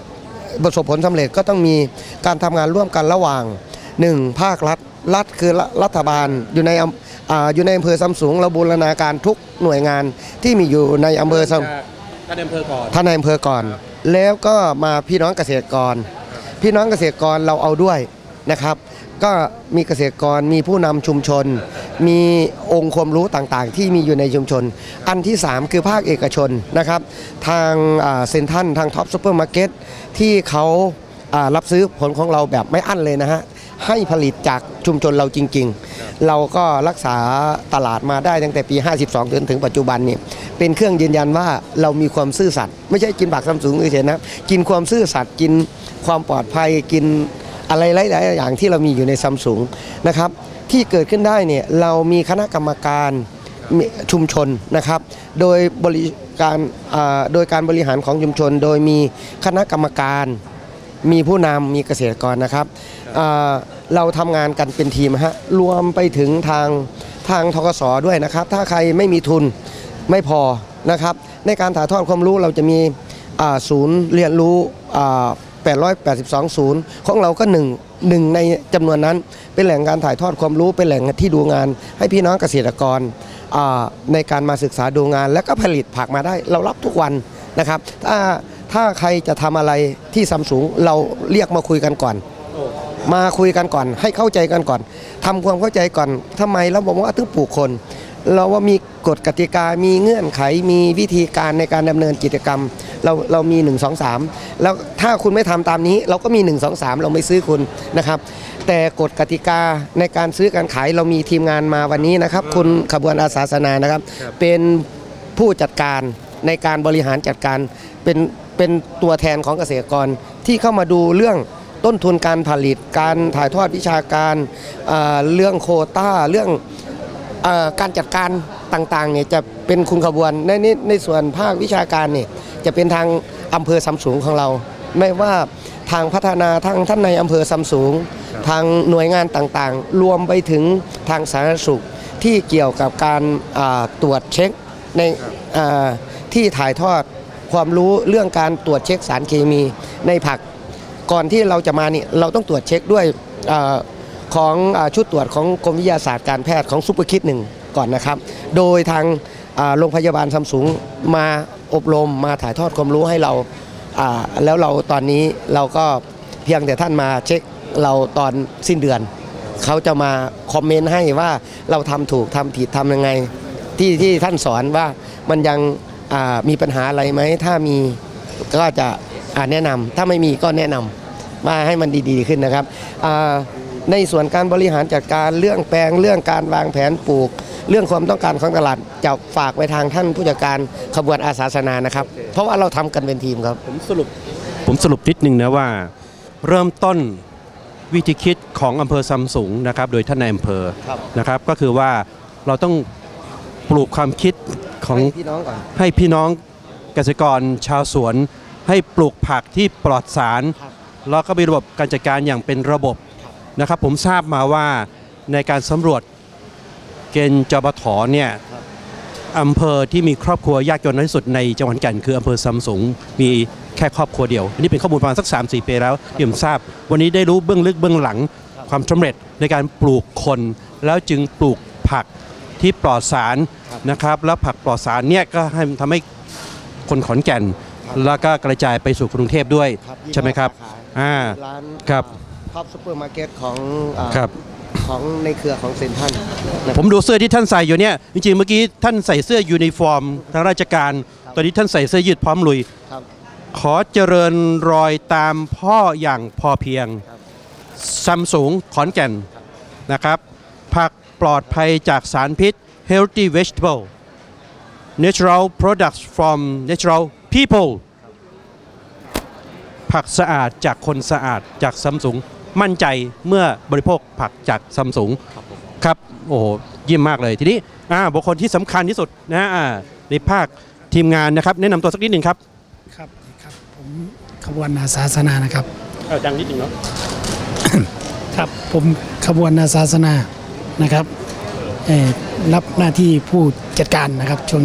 ประสบผลสำเร็จก็ต้องมีการทำงานร่วมกันระหว่างหนึ่งภาครัฐรัฐคือรัฐบาลอยู่ในอ่าอยู่ในอำเภอซัมซุงเราบูรณาการทุกหน่วยงานที่มีอยู่ในอำเภอซัมท่านอำเภอก่อนท่านนายอำเภอก่อนแล้วก็มาพี่น้องเกษตรกร พี่น้องเกษตรกรเราเอาด้วยนะครับ ก็มีเกษตรกรมีผู้นำชุมชน มีองค์ความรู้ต่างๆที่มีอยู่ในชุมชน อันที่สามคือภาคเอกชนนะครับทางเซ็นทรัลทางท็อปซูเปอร์มาร์เก็ตที่เขารับซื้อผลของเราแบบไม่อั้นเลยนะฮะให้ผลิตจากชุมชนเราจริงๆเราก็รักษาตลาดมาได้ตั้งแต่ปีห้าสิบสองจนถึงปัจจุบันนี่เป็นเครื่องยืนยันว่าเรามีความซื่อสัตย์ไม่ใช่กินผักซัมซุงเฉยๆนะกินความซื่อสัตย์กินความปลอดภัยกินอะไรหลายๆอย่างที่เรามีอยู่ในซัมซุงนะครับที่เกิดขึ้นได้เนี่ยเรามีคณะกรรมการชุมชนนะครับโดยบริการโดยการบริหารของชุมชนโดยมีคณะกรรมการมีผู้นำมีเกษตรกรนะครับเราทำงานกันเป็นทีมฮะรวมไปถึงทางทางธกส.ด้วยนะครับถ้าใครไม่มีทุนไม่พอนะครับในการถ่ายทอดความรู้เราจะมีศูนย์เรียนรู้แปดร้อยแปดสิบสองศูนย์ของเราก็หนึ่งหนึ่งในจำนวนนั้นเป็นแหล่งการถ่ายทอดความรู้เป็นแหล่งที่ดูงานให้พี่น้องเกษตรกรในการมาศึกษาดูงานและก็ผลิตผักมาได้เรารับทุกวันนะครับถ้าถ้าใครจะทำอะไรที่ซัมซุงเราเรียกมาคุยกันก่อนมาคุยกันก่อนให้เข้าใจกันก่อนทำความเข้าใจก่อนทำไมเราบอกว่าถึงปลูกคนเราว่ามีกฎกติกามีเงื่อนไขมีวิธีการในการดำเนินกิจกรรมเราเรามีหนึ่ง สอง สามแล้วถ้าคุณไม่ทำตามนี้เราก็มีหนึ่ง สอง สามเราไม่ซื้อคุณนะครับแต่กฎกติกาในการซื้อการขายเรามีทีมงานมาวันนี้นะครับคุณขบวนอาสาสนานะครับเป็นผู้จัดการในการบริหารจัดการเป็นเป็นตัวแทนของเกษตรกรที่เข้ามาดูเรื่องต้นทุนการผลิตการถ่ายทอดวิชาการเรื่องโควต้าเรื่องการจัดการต่างๆเนี่ยจะเป็นคุณขบวนในในในส่วนภาควิชาการเนี่ยจะเป็นทางอำเภอซัมซุงของเราไม่ว่าทางพัฒนาทางท่านในอำเภอซัมซุงทางหน่วยงานต่างๆรวมไปถึงทางสาธารณสุขที่เกี่ยวกับการตรวจเช็คในที่ถ่ายทอดความรู้เรื่องการตรวจเช็คสารเคมีในผักก่อนที่เราจะมานี่เราต้องตรวจเช็คด้วยของชุดตรวจของกรมวิทยาศาสตร์การแพทย์ของซุปเปอร์คิดหนึ่งก่อนนะครับโดยทางโรงพยาบาลซัมซุงมาอบรมมาถ่ายทอดความรู้ให้เราแล้วเราตอนนี้เราก็เพียงแต่ท่านมาเช็คเราตอนสิ้นเดือนเขาจะมาคอมเมนต์ให้ว่าเราทำถูกทำผิดทำยังไงที่ที่ท่านสอนว่ามันยังมีปัญหาอะไรไหมถ้ามีก็จะแนะนำถ้าไม่มีก็แนะนำมาให้มันดีๆขึ้นนะครับในส่วนการบริหารจัดการเรื่องแปลงเรื่องการวางแผนปลูกเรื่องความต้องการของตลาดจะฝากไปทางท่านผู้จัดการขบวนอาสาสนานะครับเพราะว่าเราทำกันเป็นทีมครับผมสรุปผมสรุปนิดนึงนะว่าเริ่มต้นวิธีคิดของอำเภอซัมซุงนะครับโดยท่านนายอำเภอนะครับก็คือว่าเราต้องปลูกความคิดของให้พี่น้องก่อนให้พี่น้องเกษตรกรชาวสวนให้ปลูกผักที่ปลอดสารแล้วก็มีระบบการจัดการอย่างเป็นระบบนะครับผมทราบมาว่าในการสำรวจเกณฑ์จบถเนี่ยอำเภอที่มีครอบครัวยากจนที่สุดในจังหวัดขอนแก่นคืออำเภอซัมซุงมีแค่ครอบครัวเดียวอันนี้เป็นข้อมูลประมาณสัก สามสี่ ปีแล้วที่ผมทราบวันนี้ได้รู้เบื้องลึกเบื้องหลังความสำเร็จในการปลูกคนแล้วจึงปลูกผักที่ปลอดสารนะครับแล้วผักปลอดสารเนี่ยก็ให้ทำให้คนขอนแก่นแล้วก็กระจายไปสู่กรุงเทพด้วยใช่ไหมครับอ่าครับท็อปซูเปอร์มาร์เก็ตของของในเครือของเซ็นทรัลผมดูเสื้อที่ท่านใส่อยู่เนี่ยจริงๆเมื่อกี้ท่านใส่เสื้อยูนิฟอร์มทางราชการตอนนี้ท่านใส่เสื้อยืดพร้อมลุยขอเจริญรอยตามพ่ออย่างพอเพียงซัมซุงขอนแก่นนะครับผักปลอดภัยจากสารพิษ healthy vegetable natural products from natural people ผักสะอาดจากคนสะอาดจากซัมซุงมั่นใจเมื่อบริโภคผักจากซัมซุงครับโอ้โหเยี่ยมมากเลยทีนี้บุคคลที่สำคัญที่สุดนะในภาคทีมงานนะครับแนะนำตัวสักนิดหนึ่งครับครับครับผมขบวนอาสาสนานะครับเออดังนิดหนึ่งเนาะครับผมขบวนอาสาสนานะครับรับหน้าที่ผู้จัดการนะครับช่วงนี้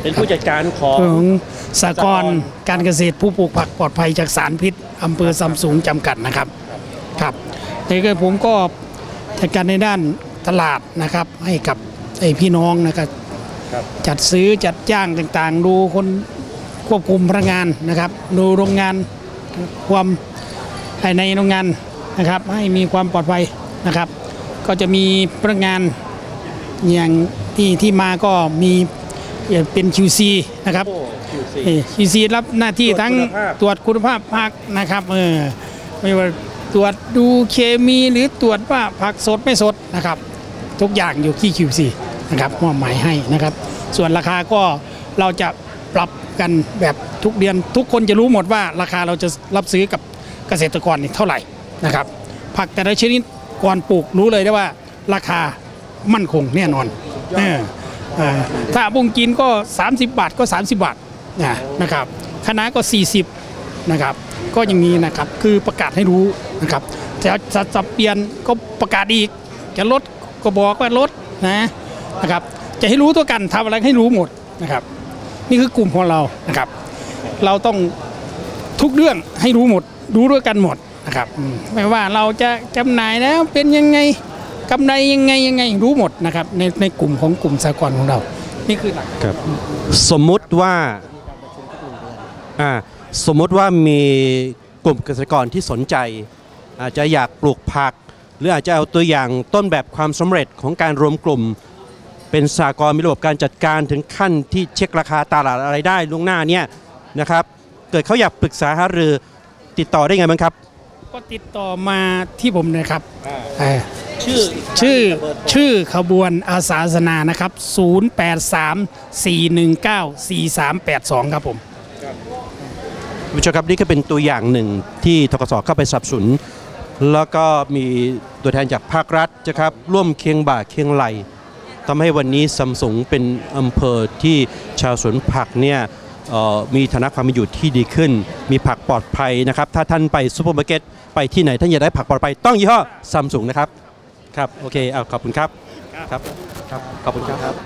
เป็นผู้จัดการของของสหกรณ์การเกษตรผู้ปลูกผักปลอดภัยจากสารพิษอำเภอซำสูงจำกัดนะครับครับแต่ก็ผมก็จัดการในด้านตลาดนะครับให้กับไอ้พี่น้องนะครับจัดซื้อจัดจ้างต่างๆ ดูคนควบคุมพนักงานนะครับดูโรงงานความภายในโรงงานนะครับให้มีความปลอดภัยนะครับก็จะมีพนักงานอย่างที่ที่มาก็มีเป็น คิว ซี นะครับ คิว ซี รับหน้าที่ทั้งตรวจคุณภาพผักนะครับเออไม่ว่าตรวจดูเคมีหรือตรวจว่าผักสดไม่สดนะครับทุกอย่างอยู่ที่ คิว ซี นะครับมอบหมายให้นะครับส่วนราคาก็เราจะปรับกันแบบทุกเดือนทุกคนจะรู้หมดว่าราคาเราจะรับซื้อกับเกษตรกรนี่เท่าไหร่นะครับผักแต่ละชนิดก่อนปลูกรู้เลยได้ว่าราคามั่นคงแน่นอนเออถ้าบุ้งกินก็สามสิบบาทก็สามสิบบาทนะครับคะน้าก็สี่สิบนะครับก็อย่างนี้นะครับคือประกาศให้รู้นะครับจะจะเปลี่ยนก็ประกาศอีกจะลดก็บอกว่าลดนะนะครับจะให้รู้ตัวกันทำอะไรให้รู้หมดนะครับนี่คือกลุ่มของเรานะครับเราต้องทุกเรื่องให้รู้หมดรู้ด้วยกันหมดนะครับไม่ว่าเราจะจำหน่ายแล้วเป็นยังไงกำไรยังไงยังไงรู้หมดนะครับในในกลุ่มของกลุ่มสหกรณ์ของเรานี่คือหลักครับสมมุติว่าอ่าสมมุติว่ามีกลุ่มเกษตรกรที่สนใจอาจจะอยากปลูกผักหรืออาจจะเอาตัวอย่างต้นแบบความสำเร็จของการรวมกลุ่มเป็นสหกรณ์มีระบบการจัดการถึงขั้นที่เช็คราคาตลาดอะไรได้ล่วงหน้าเนี่ยนะครับเกิดเขาอยากปรึกษาหารือติดต่อได้ไงบ้างครับก็ติดต่อมาที่ผมนะครับชื่อชื่อชื่อขบวนอาสาสนานะครับศูนย์ แปด สาม สี่ หนึ่ง เก้า สี่ สาม แปด สองครับผมผู้ชมครับนี่ก็เป็นตัวอย่างหนึ่งที่ธกส.เข้าไปสนับสนุนแล้วก็มีตัวแทนจากภาครัฐนะครับร่วมเคียงบ่าเคียงไหลทำให้วันนี้ซำสูงเป็นอำเภอที่ชาวสวนผักเนี่ยมีฐานะความเป็นอยู่ที่ดีขึ้นมีผักปลอดภัยนะครับถ้าท่านไปซุปเปอร์มาร์เก็ตไปที่ไหนท่านอยากได้ผักปลอดภัยต้องยี่ห้อซัมซุงนะครับครับโอเคเอาขอบคุณครับครับครับขอบคุณครับ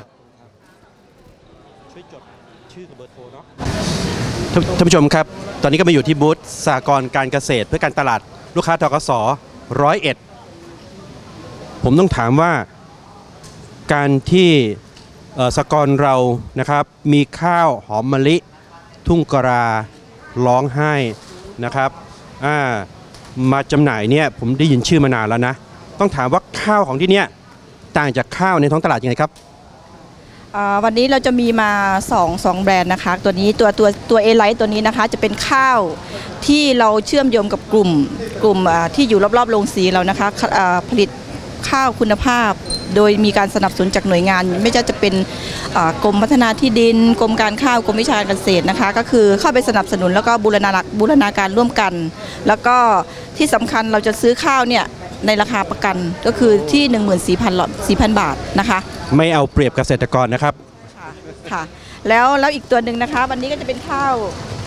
ช่วยจดชื่อกับเบอร์โทรเนาะท่านผู้ชมครับตอนนี้ก็มาอยู่ที่บูธสหกรณ์การเกษตรเพื่อการตลาดลูกค้าธกส.ร้อยเอ็ดผมต้องถามว่าการที่สหกรณ์เรานะครับมีข้าวหอมมะลิทุ่งกราร้องไห้นะครับมาจำหน่ายเนี่ยผมได้ยินชื่อมานานแล้วนะต้องถามว่าข้าวของที่เนี่ยต่างจากข้าวในท้องตลาดยังไงครับวันนี้เราจะมีมา2 2แบรนด์นะคะตัวนี้ตัวตัวตัวเอไลท์ตัวนี้นะคะจะเป็นข้าวที่เราเชื่อมโยงกับกลุ่มกลุ่มที่อยู่รอบๆโรงสีเรานะคะผลิตข้าวคุณภาพโดยมีการสนับสนุนจากหน่วยงานไม่ใช่จะเป็นกรมพัฒนาที่ดินกรมการข้าวกรมวิชาการเกษตรนะคะก็คือเข้าไปสนับสนุนแล้วก็บูรณาบูรณาการร่วมกันแล้วก็ที่สำคัญเราจะซื้อข้าวเนี่ยในราคาประกันก็คือที่ หนึ่งหมื่นสี่พัน สี่พัน บาทนะคะไม่เอาเปรียบเกษตรกรนะครับค่ะค่ะแล้วแล้วอีกตัวหนึ่งนะคะวันนี้ก็จะเป็นข้าว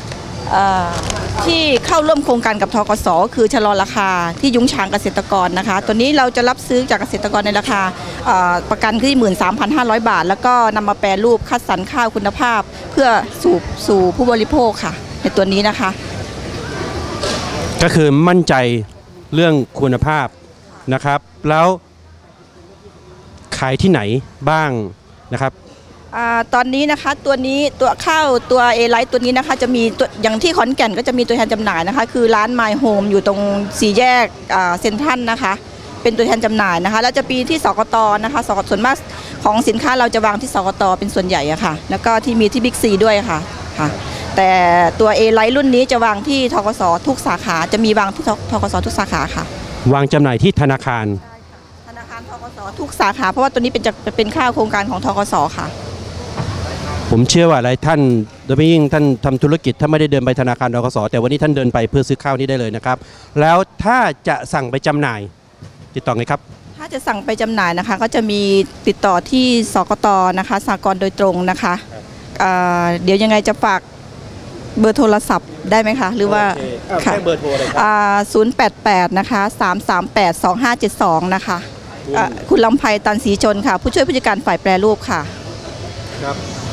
ที่เข้าร่วมโครงการกับธกส.คือชะลอราคาที่ยุ้งฉางเกษตรกรนะคะตัวนี้เราจะรับซื้อจากเกษตรกรในราคาประกันที่ หนึ่งหมื่นสามพันห้าร้อย บาทแล้วก็นำมาแปรรูปคัดสรรข้าวคุณภาพเพื่อสู่สู่ผู้บริโภคค่ะในตัวนี้นะคะก็คือมั่นใจเรื่องคุณภาพนะครับแล้วขายที่ไหนบ้างนะครับตอนนี้นะคะตัวนี้ตัวข้าวตัวเอไลท์ตัวนี้นะคะจะมีตัวอย่างที่ขอนแก่นก็จะมีตัวแทนจำหน่ายนะคะคือร้าน My Home อยู่ตรงสี่แยกเซ็นทรัลนะคะเป็นตัวแทนจำหน่ายนะคะแล้วจะปีที่สกต.นะคะสกต.ส่วนมากของสินค้าเราจะวางที่สกต.เป็นส่วนใหญ่อะค่ะแล้วก็ที่มีที่บิ๊กซีด้วยค่ะค่ะแต่ตัวเอไลท์รุ่นนี้จะวางที่ธกส.ทุกสาขาจะมีวางที่ธกส.ทุกสาขาค่ะวางจำหน่ายที่ธนาคารธนาคารธกส.ทุกสาขาเพราะว่าตัวนี้เป็นจะเป็นข้าวโครงการของธกส.ค่ะผมเชื่อว่าหลายท่านโดยเฉพาะยิ่งท่านทำธุรกิจถ้าไม่ได้เดินไปธนาคารธกส.แต่วันนี้ท่านเดินไปเพื่อซื้อข้าวนี้ได้เลยนะครับแล้วถ้าจะสั่งไปจำหน่ายติดต่อไงครับถ้าจะสั่งไปจำหน่ายนะคะก็จะมีติดต่อที่สกต.นะคะสหกรณ์โดยตรงนะคะเดี๋ยวยังไงจะฝากเบอร์โทรศัพท์ได้ไหมคะหรือว่าค่ะเบอร์โทรเลยครับศูนย์แปดแปดนะคะสามสามแปดสองห้าเจ็ดสองนะคะคุณลำไพตันศรีชนค่ะผู้ช่วยผู้จัดการฝ่ายแปรรูปค่ะครับ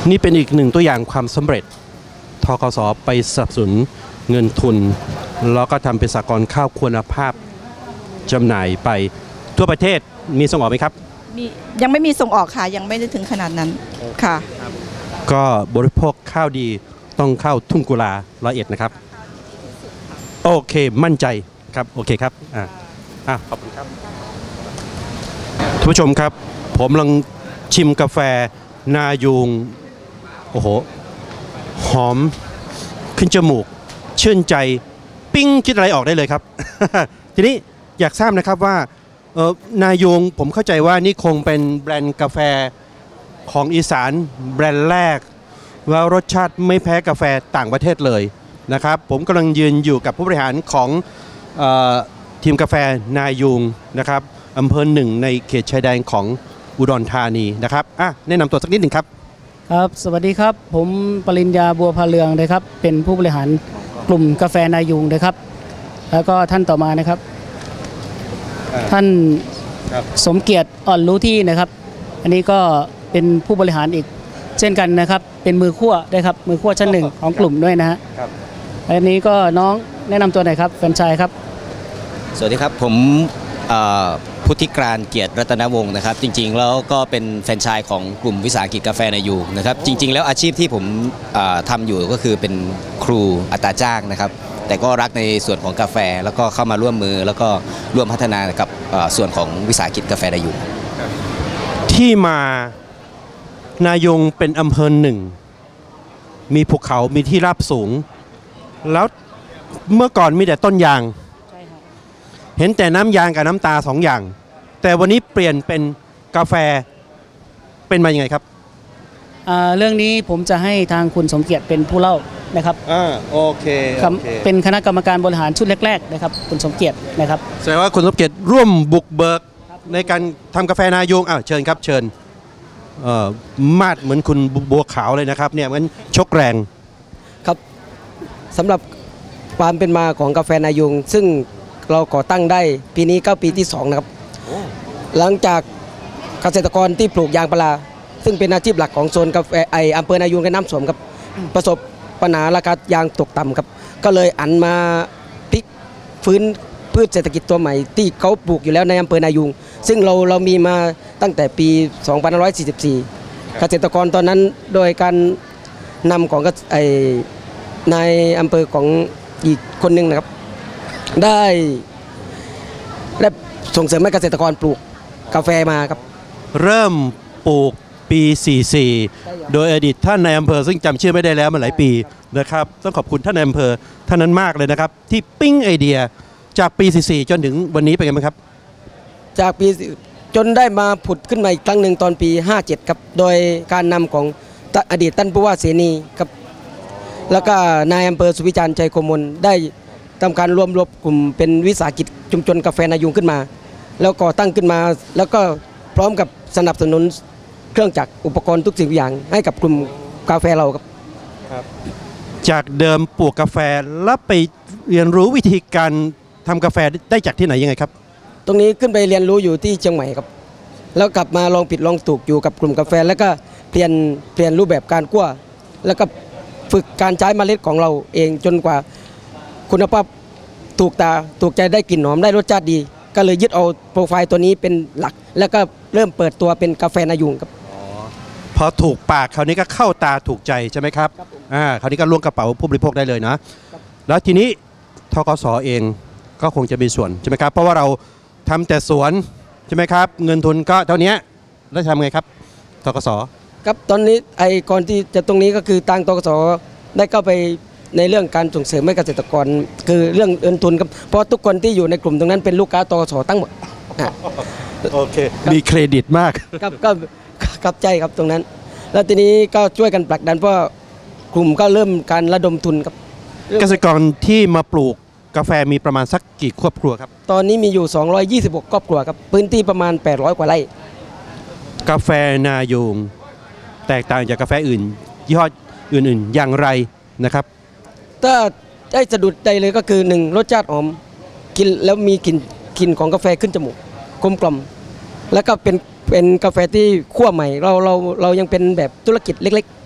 นี่เป็นอีกหนึ่งตัวอย่างความสำเร็จทกส.ไปสนับสนุนเงินทุนแล้วก็ทำเป็นสหกรณ์ข้าวคุณภาพจำหน่ายไปทั่วประเทศมีส่งออกไหมครับมียังไม่มีส่งออกค่ะยังไม่ได้ถึงขนาดนั้นค่ะก็บริโภคข้าวดีต้องเข้าทุ่งกุลาร้อยเอ็ดนะครับโอเคมั่นใจครับโอเคครับอ่าอ่ะขอบคุณครับท่านผู้ชมครับผมกำลังชิมกาแฟนายูงโอ้โหหอมขึ้นจมูกชื่นใจปิ้งคิดอะไรออกได้เลยครับ ทีนี้อยากทราบนะครับว่าเออนายูงผมเข้าใจว่านี่คงเป็นแบรนด์กาแฟของอีสานแบรนด์แรกว่ารสชาติไม่แพ้กาแฟต่างประเทศเลยนะครับผมกำลังยืนอยู่กับผู้บริหารของเออทีมกาแฟนายูงนะครับอำเภอหนึ่งในเขตชายแดนของอุดรธานีนะครับอ่ะแนะนำตัวสักนิดหนึ่งครับครับสวัสดีครับผมปริญญาบัวพาเรืองนะครับเป็นผู้บริหารกลุ่มกาแฟนายูงนะครับแล้วก็ท่านต่อมานะครับท่านสมเกียรติอ่อนรู้ที่นะครับอันนี้ก็เป็นผู้บริหารอีกเช่นกันนะครับเป็นมือขั้วด้วยครับมือขั้วชั้นหนึ่งของกลุ่มด้วยนะฮะอันนี้ก็น้องแนะนำตัวหน่อยครับแฟรนไชส์ครับสวัสดีครับผมพุทธิกรานต์เกียรติรัตนวงศ์นะครับจริงๆแล้วก็เป็นแฟรนไชส์ของกลุ่มวิสาหกิจกาแฟนายูงนะครับจริงๆแล้วอาชีพที่ผมทำอยู่ก็คือเป็นครูอัตราจ้างนะครับแต่ก็รักในส่วนของกาแฟแล้วก็เข้ามาร่วมมือแล้วก็ร่วมพัฒนากับส่วนของวิสาหกิจกาแฟนายูงที่มานายูงเป็นอำเภอหนึ่งมีภูเขามีที่ราบสูงแล้วเมื่อก่อนมีแต่ต้นยางเห็นแต่น้ำยางกับน้ำตาสองอย่างแต่วันนี้เปลี่ยนเป็นกาแฟเป็นมาอย่างไงครับเรื่องนี้ผมจะให้ทางคุณสมเกียรติเป็นผู้เล่านะครับอ่าโอเคเป็นคณะกรรมการบริหารชุดแรกๆนะครับคุณสมเกียรตินะครับแสดงว่าคุณสมเกียรติร่วมบุกเบิกในการทำกาแฟนายูงอ่าเชิญครับเชิญเอ่อมาดเหมือนคุณบัวขาวเลยนะครับเนี่ยมันชกแรงครับสำหรับความเป็นมาของกาแฟนายูงซึ่งเราก่อตั้งได้ปีนี้ก็ปีที่สองนะครับหลังจากเกษตรกรที่ปลูกยางพาราซึ่งเป็นอาชีพหลักของโซนกาแฟไออำเภอนายูงกับน้ำสมครับประสบปัญหาราคายางตกต่ำครับก็เลยอันมาพลิกฟื้นพืชเศรษฐกิจตัวใหม่ที่เขาปลูกอยู่แล้วในอำเภอนายูงซึ่งเราเรามีมาตั้งแต่ปีสองพันห้าร้อยสี่สิบสี่เกษตรกรตอนนั้นโดยการนำของไอ้นายอำเภอของอีกคนหนึ่งนะครับได้และส่งเสริมให้เกษตรกรปลูกกาแฟมาครับเริ่มปลูกปีสี่สิบสี่โดยอดีตท่านนายอำเภอซึ่งจำชื่อไม่ได้แล้วมาหลายปีนะครับต้องขอบคุณท่านนายอำเภอท่านนั้นมากเลยนะครับที่ปิ้งไอเดียจากปีสี่สิบสี่จนถึงวันนี้เป็นไงบ้างครับจากปีจนได้มาผุดขึ้นมาอีกครั้งหนึ่งตอนปีห้าสิบเจ็ดครับโดยการนำของอดีตท่านผู้ว่าเสนีครับแล้วก็นายอำเภอสุวิจารณ์ชัยโกมลได้ทำการรวมรวมกลุ่มเป็นวิสาหกิจชุมชนกาแฟนายูงขึ้นมาแล้วก็ตั้งขึ้นมาแล้วก็พร้อมกับสนับสนุนเครื่องจักรอุปกรณ์ทุกสิ่งทุกอย่างให้กับกลุ่มกาแฟเราครับจากเดิมปลูกกาแฟแล้วไปเรียนรู้วิธีการทำกาแฟได้จากที่ไหนยังไงครับตรงนี้ขึ้นไปเรียนรู้อยู่ที่เชียงใหม่ครับแล้วกลับมาลองผิดลองถูกอยู่กับกลุ่มกาแฟแล้วก็เปลี่ยนเปลี่ยนรูปแบบการคั่วแล้วก็ฝึกการใช้เมล็ดของเราเองจนกว่าคุณภาพถูกตาถูกใจได้กลิ่นหอมได้รสชาติดีก็เลยยึดเอาโปรไฟล์ตัวนี้เป็นหลักแล้วก็เริ่มเปิดตัวเป็นกาแฟนายูงครับพอถูกปากคราวนี้ก็เข้าตาถูกใจใช่ไหมครับอ่าคราวนี้ก็ล้วงกระเป๋าผู้บริโภคได้เลยนะแล้วทีนี้ทกส.เองก็คงจะมีส่วนใช่ไหมครับเพราะว่าเราทำแต่สวนใช่ไหมครับเงินทุนก็เท่านี้แล้วทำไงครับทกส. ครับตอนนี้ไอ้ก่อนที่จะตรงนี้ก็คือทางทกส.ได้เข้าไปในเรื่องการส่งเสริมให้เกษตรกรคือเรื่องเงินทุนครับเพราะทุกคนที่อยู่ในกลุ่มตรงนั้นเป็นลูกค้าทกส.ทั้งหมดโอเคมีเครดิตมากครับก็กับใจครับตรงนั้นแล้วทีนี้ก็ช่วยกันผลักดันเพราะกลุ่มก็เริ่มการระดมทุนครับเกษตรกรที่มาปลูกกาแฟมีประมาณสักกี่ครอบครัวครับตอนนี้มีอยู่สองร้อยยี่สิบหกครอบครัวครับพื้นที่ประมาณแปดร้อยกว่าไร่กาแฟนายูงแตกต่างจากกาแฟอื่นยี่ห้ออื่นๆอย่างไรนะครับถ้าได้สะดุดใจเลยก็คือหนึ่งรสชาติหอมกินแล้วมีกลิ่นกลิ่นของกาแฟขึ้นจมูกกลมกล่อมแล้วก็เป็นเป็นกาแฟที่คั่วใหม่เราเราเรายังเป็นแบบธุรกิจเล็ก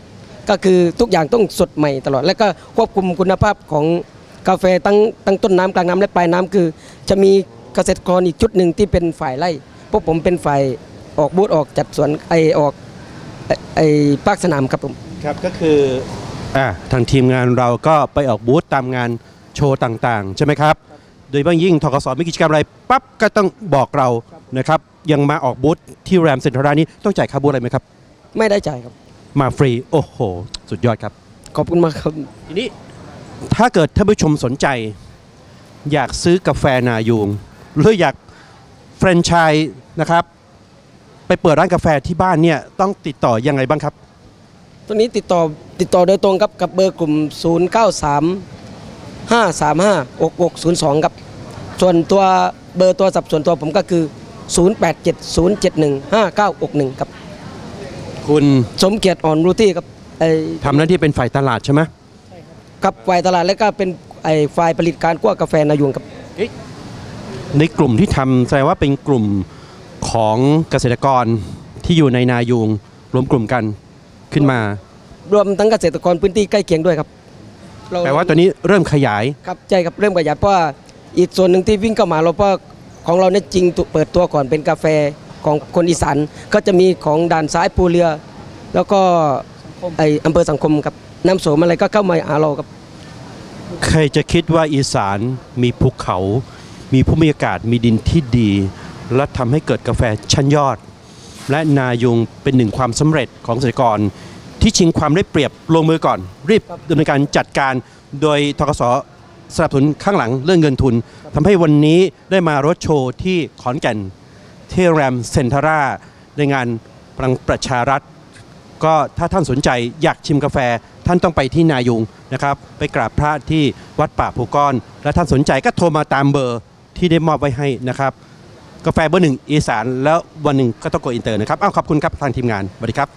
ก็คือทุกอย่างต้องสดใหม่ตลอดและก็ควบคุมคุณภาพของกาแฟตั้งตั้งต้นน้ำกลางน้ำและปลายน้ำคือจะมีเกษตรกรอีกชุดหนึ่งที่เป็นฝ่ายไร่พวกผมเป็นฝ่ายออกบูธออกจัดสวนไอออกไอภาคสนามครับผมครับก็คืออ่าทางทีมงานเราก็ไปออกบูธตามงานโชว์ต่างๆใช่ไหมครับโดยบางยิ่งทกสมีกิจกรรมอะไรปั๊บก็ต้องบอกเรานะครับยังมาออกบูธที่แรมเซ็นทรัลนี้ต้องจ่ายค่าบูธอะไรไหมครับไม่ได้จ่ายครับมาฟรีโอ้โหสุดยอดครับขอบคุณมากครับทีนี้ถ้าเกิดท่านผู้ชมสนใจอยากซื้อกาแฟนายูงหรืออยากแฟรนไชส์นะครับไปเปิดร้านกาแฟที่บ้านเนี่ยต้องติดต่อยังไงบ้างครับตัวนี้ติดต่อติดต่อโดยตรงครับกับเบอร์กลุ่มศูนย์ เก้า สาม ห้า สาม ห้า หก หก ศูนย์ สองครับส่วนตัวเบอร์ตัวสับส่วนตัวผมก็คือศูนย์ แปด เจ็ด ศูนย์ เจ็ด หนึ่ง ห้า เก้า หก หนึ่งครับคุณสมเกียรติอ่อนรูที่ครับทำหน้าที่เป็นฝ่ายตลาดใช่ไหมครับฝ่ายตลาดและก็เป็นไอ้ฝ่ายผลิตการคั่วกาแฟนายูงครับในกลุ่มที่ทำแสดงว่าเป็นกลุ่มของเกษตรกรที่อยู่ในนายูงรวมกลุ่มกันขึ้นมารวมทั้งเกษตรกรพื้นที่ใกล้เคียงด้วยครับแปลว่าตอนนี้เริ่มขยายครับใช่ครับเริ่มขยายเพราะว่าอีกส่วนหนึ่งที่วิ่งเข้ามาเราเพราะของเราเนี่ยจริงเปิดตัวก่อนเป็นกาแฟของคนอีสานก็จะมีของด่านซ้ายภูเรือแล้วก็ไออำเภอสังคมกับน้ำโสมอะไรก็เข้ามาหาเราครับใครจะคิดว่าอีสานมีภูเขามีภูมิอากาศมีดินที่ดีและทำให้เกิดกาแฟชั้นยอดและนายูงเป็นหนึ่งความสำเร็จของเกษตรกรที่ชิงความได้เปรียบลงมือก่อนรีบดำเนินการจัดการโดยธกสสนับสนุนข้างหลังเรื่องเงินทุนทำให้วันนี้ได้มารถโชว์ที่ขอนแก่นที่แรมเซ็นทรัลในงานพลังประชารัฐก็ถ้าท่านสนใจอยากชิมกาแฟท่านต้องไปที่นายูงนะครับไปกราบพระที่วัดป่าภูก้อนและท่านสนใจก็โทรมาตามเบอร์ที่ได้มอบไว้ให้นะครับกาแฟเบอร์หนึ่งอีสานแล้ววันหนึ่งก็ต้องโกอินเตอร์นะครับอ้าวขอบคุณครับทางทีมงานสวัสดีครับ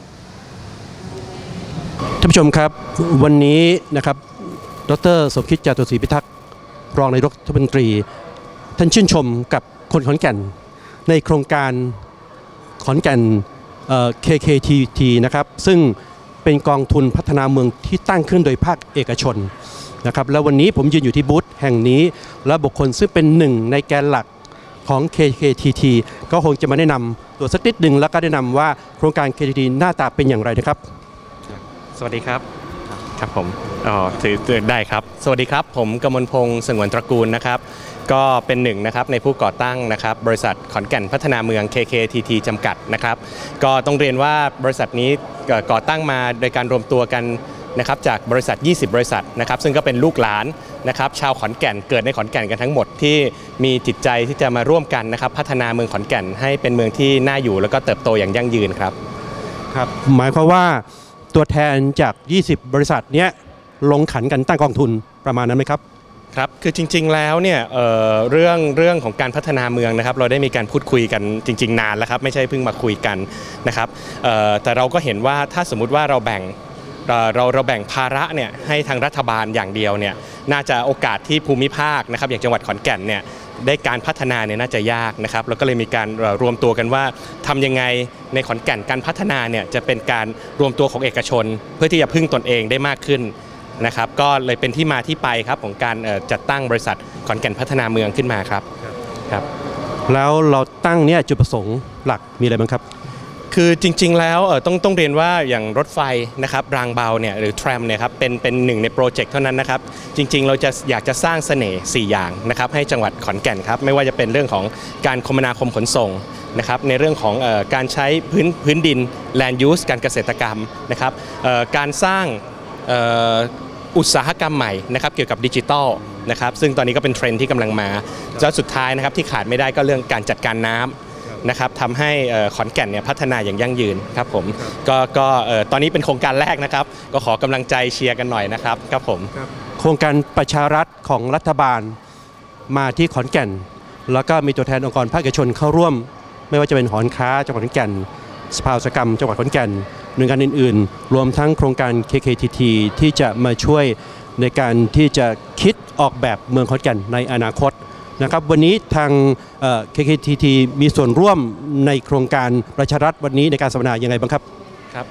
ท่านผู้ชมครับวันนี้นะครับดร.สมคิดจาตุศรีพิทักษ์รองนายกรัฐมนตรีท่านชื่นชมกับคนขอนแก่นในโครงการขอนแก่น เค เค ที ที นะครับซึ่งเป็นกองทุนพัฒนาเมืองที่ตั้งขึ้นโดยภาคเอกชนนะครับแล้ววันนี้ผมยืนอยู่ที่บูธแห่งนี้และบุคคลซึ่งเป็นหนึ่งในแกนหลักของ เค เค ที ที ก็คงจะมาแนะนำตัวสักนิดหนึ่งแล้วก็แนะนำว่าโครงการ เค ที ที หน้าตาเป็นอย่างไรนะครับสวัสดีครับครับผมอ๋อถือได้ครับสวัสดีครับผมกมลพงษ์สงวนตระกูลนะครับก็เป็นหนึ่งนะครับในผู้ก่อตั้งนะครับบริษัทขอนแก่นพัฒนาเมือง เค เค ที ที จำกัดนะครับก็ต้องเรียนว่าบริษัทนี้ก่อตั้งมาโดยการรวมตัวกันนะครับจากบริษัทยี่สิบบริษัทนะครับซึ่งก็เป็นลูกหลานนะครับชาวขอนแก่นเกิดในขอนแก่นกันทั้งหมดที่มีจิตใจที่จะมาร่วมกันนะครับพัฒนาเมืองขอนแก่นให้เป็นเมืองที่น่าอยู่แล้วก็เติบโตอย่างยั่งยืนครับครับหมายความว่าตัวแทนจากยี่สิบบริษัทเนี้ยลงขันกันตั้งกองทุนประมาณนั้นไหมครับครับคือจริงๆแล้วเนี่ย เอ่อ เรื่องเรื่องของการพัฒนาเมืองนะครับเราได้มีการพูดคุยกันจริงๆนานแล้วครับไม่ใช่เพิ่งมาคุยกันนะครับแต่เราก็เห็นว่าถ้าสมมุติว่าเราแบ่งเราเราแบ่งภาระเนี่ยให้ทางรัฐบาลอย่างเดียวเนี่ยน่าจะโอกาสที่ภูมิภาคนะครับอย่างจังหวัดขอนแก่นเนี่ยได้การพัฒนาเนี่ยน่าจะยากนะครับแล้วก็เลยมีการรวมตัวกันว่าทำยังไงในขอนแก่นการพัฒนาเนี่ยจะเป็นการรวมตัวของเอกชนเพื่อที่จะพึ่งตนเองได้มากขึ้นนะครับก็เลยเป็นที่มาที่ไปครับของการจัดตั้งบริษัทขอนแก่นพัฒนาเมืองขึ้นมาครับครับแล้วเราตั้งเนี่ยจุดประสงค์หลักมีอะไรบ้างครับคือจริงๆแล้วต้องต้องเรียนว่าอย่างรถไฟนะครับรางเบาเนี่ยหรือแทรมเนี่ยครับเป็นเป็นหนึ่งในโปรเจกต์เท่านั้นนะครับจริงๆเราจะอยากจะสร้างเสน่ห์สี่อย่างนะครับให้จังหวัดขอนแก่นครับไม่ว่าจะเป็นเรื่องของการคมนาคมขนส่งนะครับในเรื่องของเอ่อการใช้พื้นพื้นดิน land use การเกษตรกรรมนะครับเอ่อการสร้างเอ่ออุตสาหกรรมใหม่นะครับเกี่ยวกับดิจิทัลนะครับซึ่งตอนนี้ก็เป็นเทรนด์ที่กำลังมาแล้วสุดท้ายนะครับที่ขาดไม่ได้ก็เรื่องการจัดการน้ำนะครับทำให้ขอนแก่นเนี่ยพัฒนาอย่างยั่งยืนครับผมก็ก็ตอนนี้เป็นโครงการแรกนะครับก็ขอกำลังใจเชียร์กันหน่อยนะครับครับผมโครงการประชารัฐของรัฐบาลมาที่ขอนแก่นแล้วก็มีตัวแทนองค์กรภาคเอกชนเข้าร่วมไม่ว่าจะเป็นหอการค้าจังหวัดขอนแก่นสภาอุตสาหกรรมจังหวัดขอนแก่นหน่วยงานอื่นๆรวมทั้งโครงการ เค เค ที ที ที่จะมาช่วยในการที่จะคิดออกแบบเมืองขอนแก่นในอนาคตนะครับวันนี้ทาง เค เค ที ที มีส่วนร่วมในโครงการประชารัฐวันนี้ในการสัมมนายังไงบ้างครับครับ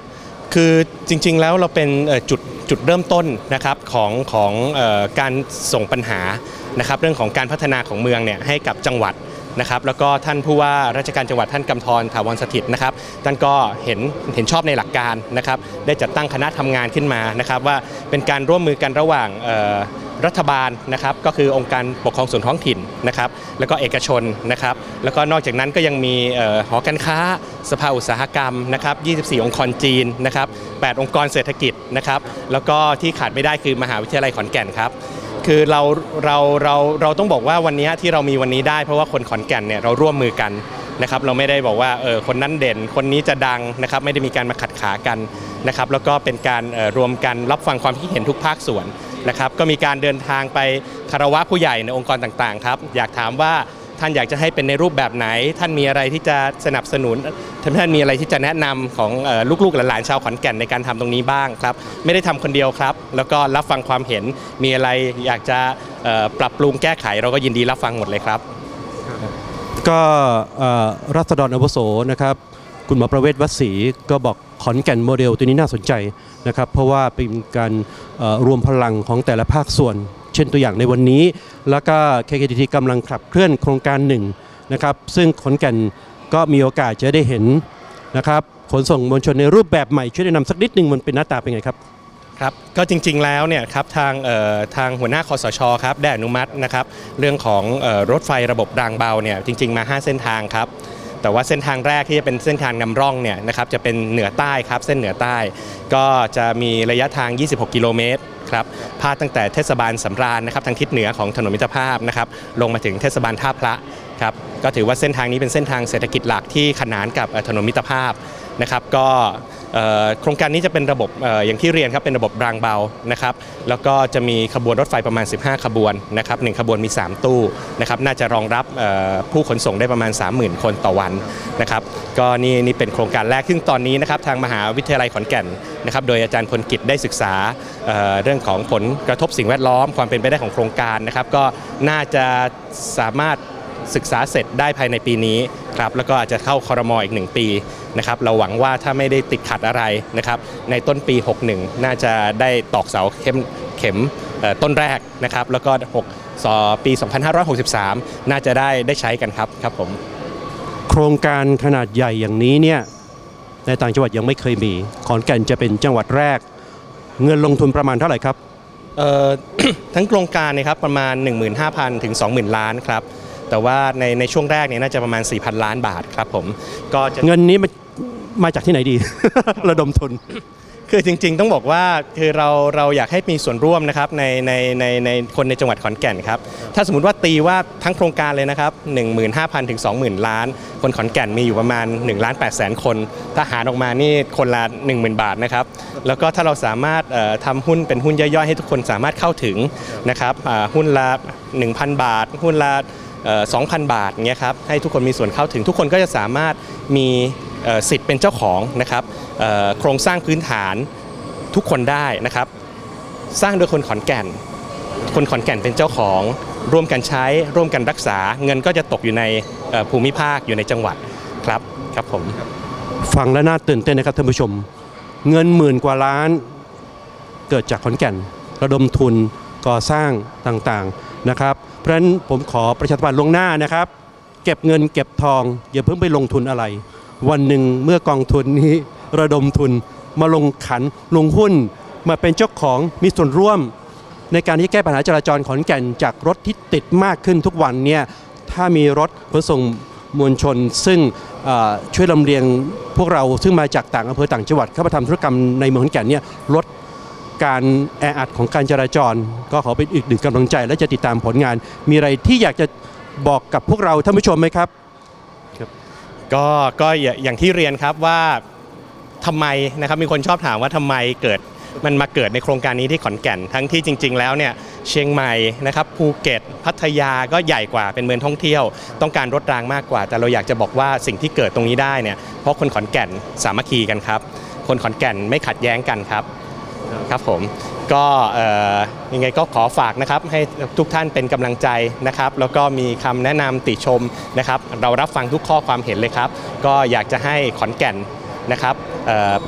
คือจริงๆแล้วเราเป็นจุดจุดเริ่มต้นนะครับของของเอ่อการส่งปัญหานะครับเรื่องของการพัฒนาของเมืองเนี่ยให้กับจังหวัดนะครับแล้วก็ท่านผู้ว่าราชการจังหวัดท่านกำธรถาวรสถิตนะครับท่านก็เห็นเห็นชอบในหลักการนะครับได้จัดตั้งคณะทำงานขึ้นมานะครับว่าเป็นการร่วมมือกันระหว่างรัฐบาลนะครับก็คือองค์การปกครองส่วนท้องถิ่นนะครับแล้วก็เอกชนนะครับแล้วก็นอกจากนั้นก็ยังมีหอการค้าสภาอุตสาหกรรมนะครับยี่สิบสี่องค์กรจีนนะครับแปดองค์กรเศรษฐกิจนะครับแล้วก็ที่ขาดไม่ได้คือมหาวิทยาลัยขอนแก่นครับคือเราเราเราเราต้องบอกว่าวันนี้ที่เรามีวันนี้ได้เพราะว่าคนขอนแก่นเนี่ยเราร่วมมือกันนะครับเราไม่ได้บอกว่าเออคนนั้นเด่นคนนี้จะดังนะครับไม่ได้มีการมาขัดขากันนะครับแล้วก็เป็นการรวมกันรับฟังความคิดเห็นทุกภาคส่วนนะครับก็มีการเดินทางไปคารวะผู้ใหญ่ในองค์กรต่างๆครับอยากถามว่าท่านอยากจะให้เป็นในรูปแบบไหนท่านมีอะไรที่จะสนับสนุนท่านมีอะไรที่จะแนะนำของลูกๆหลานๆชาวขอนแก่นในการทำตรงนี้บ้างครับไม่ได้ทำคนเดียวครับแล้วก็รับฟังความเห็นมีอะไรอยากจะปรับปรุงแก้ไขเราก็ยินดีรับฟังหมดเลยครับก็รัษฎรอาวุโสนะครับคุณหมอประเวศวัดศรีก็บอกขอนแก่นโมเดลตัวนี้น่าสนใจนะครับเพราะว่าเป็นการรวมพลังของแต่ละภาคส่วนเช่นตัวอย่างในวันนี้แล้วก็ เค เค ที ที กำลังขับเคลื่อนโครงการหนึ่งนะครับซึ่งขอนแก่นก็มีโอกาสจะได้เห็นนะครับขนส่งมวลชนในรูปแบบใหม่ช่วยแนะนำสักนิดหนึ่งมันเป็นหน้าตาเป็นไงครับครับก็จริงๆแล้วเนี่ยครับทางทางหัวหน้าคสชครับได้อนุมัตินะครับเรื่องของรถไฟระบบรางเบาเนี่ยจริงๆมาห้าเส้นทางครับแต่ว่าเส้นทางแรกที่จะเป็นเส้นทางนำร่องเนี่ยนะครับจะเป็นเหนือใต้ครับเส้นเหนือใต้ก็จะมีระยะทางยี่สิบหกกิโลเมตรครับพาดตั้งแต่เทศบาลสำราญนะครับทางทิศเหนือของถนนมิตรภาพนะครับลงมาถึงเทศบาลท่าพระครับก็ถือว่าเส้นทางนี้เป็นเส้นทางเศรษฐกิจหลักที่ขนานกับถนนมิตรภาพนะครับก็โครงการนี้จะเป็นระบบอย่างที่เรียนครับเป็นระบบรางเบานะครับแล้วก็จะมีขบวนรถไฟประมาณสิบห้าขบวนนะครับหนึ่งขบวนมีสามตู้นะครับน่าจะรองรับผู้ขนส่งได้ประมาณ สามหมื่น คนต่อวันนะครับก็นี่นี่เป็นโครงการแรกซึ่งตอนนี้นะครับทางมหาวิทยาลัยขอนแก่นนะครับโดยอาจารย์พลกิจได้ศึกษาเรื่องของผลกระทบสิ่งแวดล้อมความเป็นไปได้ของโครงการนะครับก็น่าจะสามารถศึกษาเสร็จได้ภายในปีนี้ครับแล้วก็อาจจะเข้าครม.อีกหนึ่งปีนะครับเราหวังว่าถ้าไม่ได้ติดขัดอะไรนะครับในต้นปีหกสิบเอ็ดน่าจะได้ตอกเสาเข็มเข็มต้นแรกนะครับแล้วก็หกปีสองพันห้าร้อยหกสิบสามน่าจะได้ได้ใช้กันครับครับผมโครงการขนาดใหญ่อย่างนี้เนี่ยในต่างจังหวัดยังไม่เคยมีขอนแก่นจะเป็นจังหวัดแรกเงินลงทุนประมาณเท่าไหร่ครับทั้งโครงการนะครับประมาณ หนึ่งหมื่นห้าพัน ถึง สองหมื่น ล้านครับแต่ว่าในในช่วงแรกเนี่ยน่าจะประมาณ สี่พัน ล้านบาทครับผมก็เงินนี้มามาจากที่ไหนดี ระดมทุนคือจริงๆต้องบอกว่าคือเราเราอยากให้มีส่วนร่วมนะครับในในในในคนในจังหวัดขอนแก่นครับถ้าสมมติว่าตีว่าทั้งโครงการเลยนะครับ หนึ่งหมื่นห้าพัน ถึง สองหมื่น ล้านคนขอนแก่นมีอยู่ประมาณ หนึ่งล้านแปดแสน คนถ้าหารออกมานี่คนละ หนึ่งหมื่น บาทนะครับแล้วก็ถ้าเราสามารถทำหุ้นเป็นหุ้นย่อยๆให้ทุกคนสามารถเข้าถึงนะครับหุ้นละ หนึ่งพัน บาทหุ้นละสองพัน บาทเงี้ยครับให้ทุกคนมีส่วนเข้าถึงทุกคนก็จะสามารถมีสิทธิ์เป็นเจ้าของนะครับโครงสร้างพื้นฐานทุกคนได้นะครับสร้างโดยคนขอนแก่นคนขอนแก่นเป็นเจ้าของร่วมกันใช้ร่วมกันรักษาเงินก็จะตกอยู่ในภูมิภาคอยู่ในจังหวัดครับครับผมฟังแล้วน่าตื่นเต้นนะครับท่านผู้ชมเงินหมื่นกว่าล้านเกิดจากขอนแก่นระดมทุนก่อสร้างต่างๆนะครับเพราะฉะนั้นผมขอประชาสัมพันธ์ล่วงหน้านะครับเก็บเงินเก็บทองอย่าเพิ่งไปลงทุนอะไรวันหนึ่งเมื่อกองทุนนี้ระดมทุนมาลงขันลงหุ้นมาเป็นเจ้าของมีส่วนร่วมในการที่แก้ปัญหาจราจรขอนแก่นจากรถที่ติดมากขึ้นทุกวันเนี่ยถ้ามีรถขนส่งมวลชนซึ่งช่วยลำเลียงพวกเราซึ่งมาจากต่างอำเภอต่างจังหวัดเข้ามาทำธุรกรรมในเมืองขอนแก่นเนี่ยลดการแออัดของการจราจรก็ขอเป็นอีกหนึ่งกำลังใจและจะติดตามผลงานมีอะไรที่อยากจะบอกกับพวกเราท่านผู้ชมไหมครับก็ก็อย่างที่เรียนครับว่าทำไมนะครับมีคนชอบถามว่าทำไมเกิดมันมาเกิดในโครงการนี้ที่ขอนแก่นทั้งที่จริงๆแล้วเนี่ยเชียงใหม่นะครับภูเก็ตพัทยาก็ใหญ่กว่าเป็นเมืองท่องเที่ยวต้องการรถรางมากกว่าแต่เราอยากจะบอกว่าสิ่งที่เกิดตรงนี้ได้เนี่ยเพราะคนขอนแก่นสามัคคีกันครับคนขอนแก่นไม่ขัดแย้งกันครับครับผมก็ยังไงก็ขอฝากนะครับให้ทุกท่านเป็นกำลังใจนะครับแล้วก็มีคำแนะนำติชมนะครับเรารับฟังทุกข้อความเห็นเลยครับก็อยากจะให้ขอนแก่นนะครับ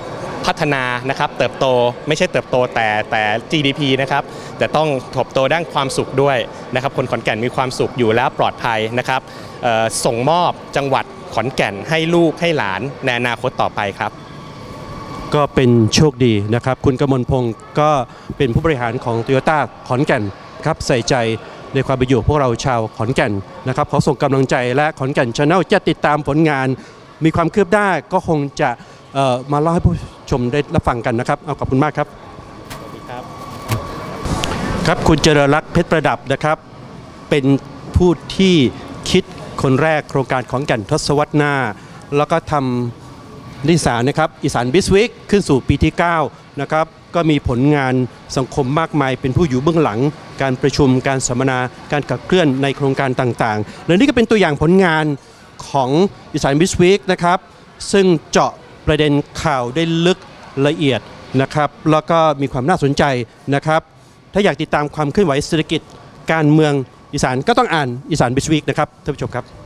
พัฒนานะครับเติบโตไม่ใช่เติบโตแต่แต่ จี ดี พี นะครับแต่ต้องเติบโตด้านความสุขด้วยนะครับคนขอนแก่นมีความสุขอยู่แล้วปลอดภัยนะครับส่งมอบจังหวัดขอนแก่นให้ลูกให้หลานในอนาคตต่อไปครับก็เป็นโชคดีนะครับคุณกมลพงศ์ก็เป็นผู้บริหารของ โตโยต้า ขอนแก่นครับใส่ใจในความเป็นอยู่พวกเราชาวขอนแก่นนะครับขอส่งกำลังใจและขอนแก่น Channel จะติดตามผลงานมีความคืบหน้าก็คงจะมาเล่าให้ผู้ชมได้รับฟังกันนะครับเอาขอบคุณมากครับครับครับคุณเจริญรักษ์เพชรประดับนะครับเป็นผู้ที่คิดคนแรกโครงการขอนแก่นทศวรรษหน้าแล้วก็ทำนิสานนะครับอีสานบิสวิกขึ้นสู่ปีที่เก้านะครับก็มีผลงานสังคมมากมายเป็นผู้อยู่เบื้องหลังการประชุมการสัมมนาการขับเคลื่อนในโครงการต่างๆและนี่ก็เป็นตัวอย่างผลงานของอีสานบิสวิกนะครับซึ่งเจาะประเด็นข่าวได้ลึกละเอียดนะครับแล้วก็มีความน่าสนใจนะครับถ้าอยากติดตามความเคลื่อนไหวเศรษฐกิจการเมืองอีสานก็ต้องอ่านอีสานบิสวิกนะครับท่านผู้ชมครับ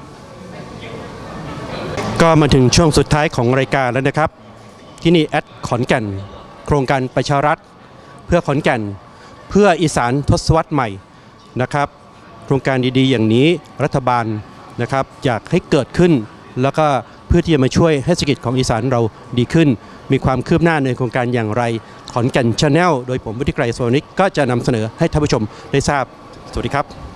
ก็มาถึงช่วงสุดท้ายของรายการแล้วนะครับที่นี่แอดขอนแก่นโครงการประชารัฐเพื่อขอนแก่นเพื่ออีสานทศวรรษใหม่นะครับโครงการดีๆอย่างนี้รัฐบาลนะครับอยากให้เกิดขึ้นแล้วก็เพื่อที่จะมาช่วยให้เศรษฐกิจของอีสานเราดีขึ้นมีความคืบหน้าในโครงการอย่างไรขอนแก่น Channel โดยผมวุฒิไกร สวนิกก็จะนำเสนอให้ท่านผู้ชมได้ทราบสวัสดีครับ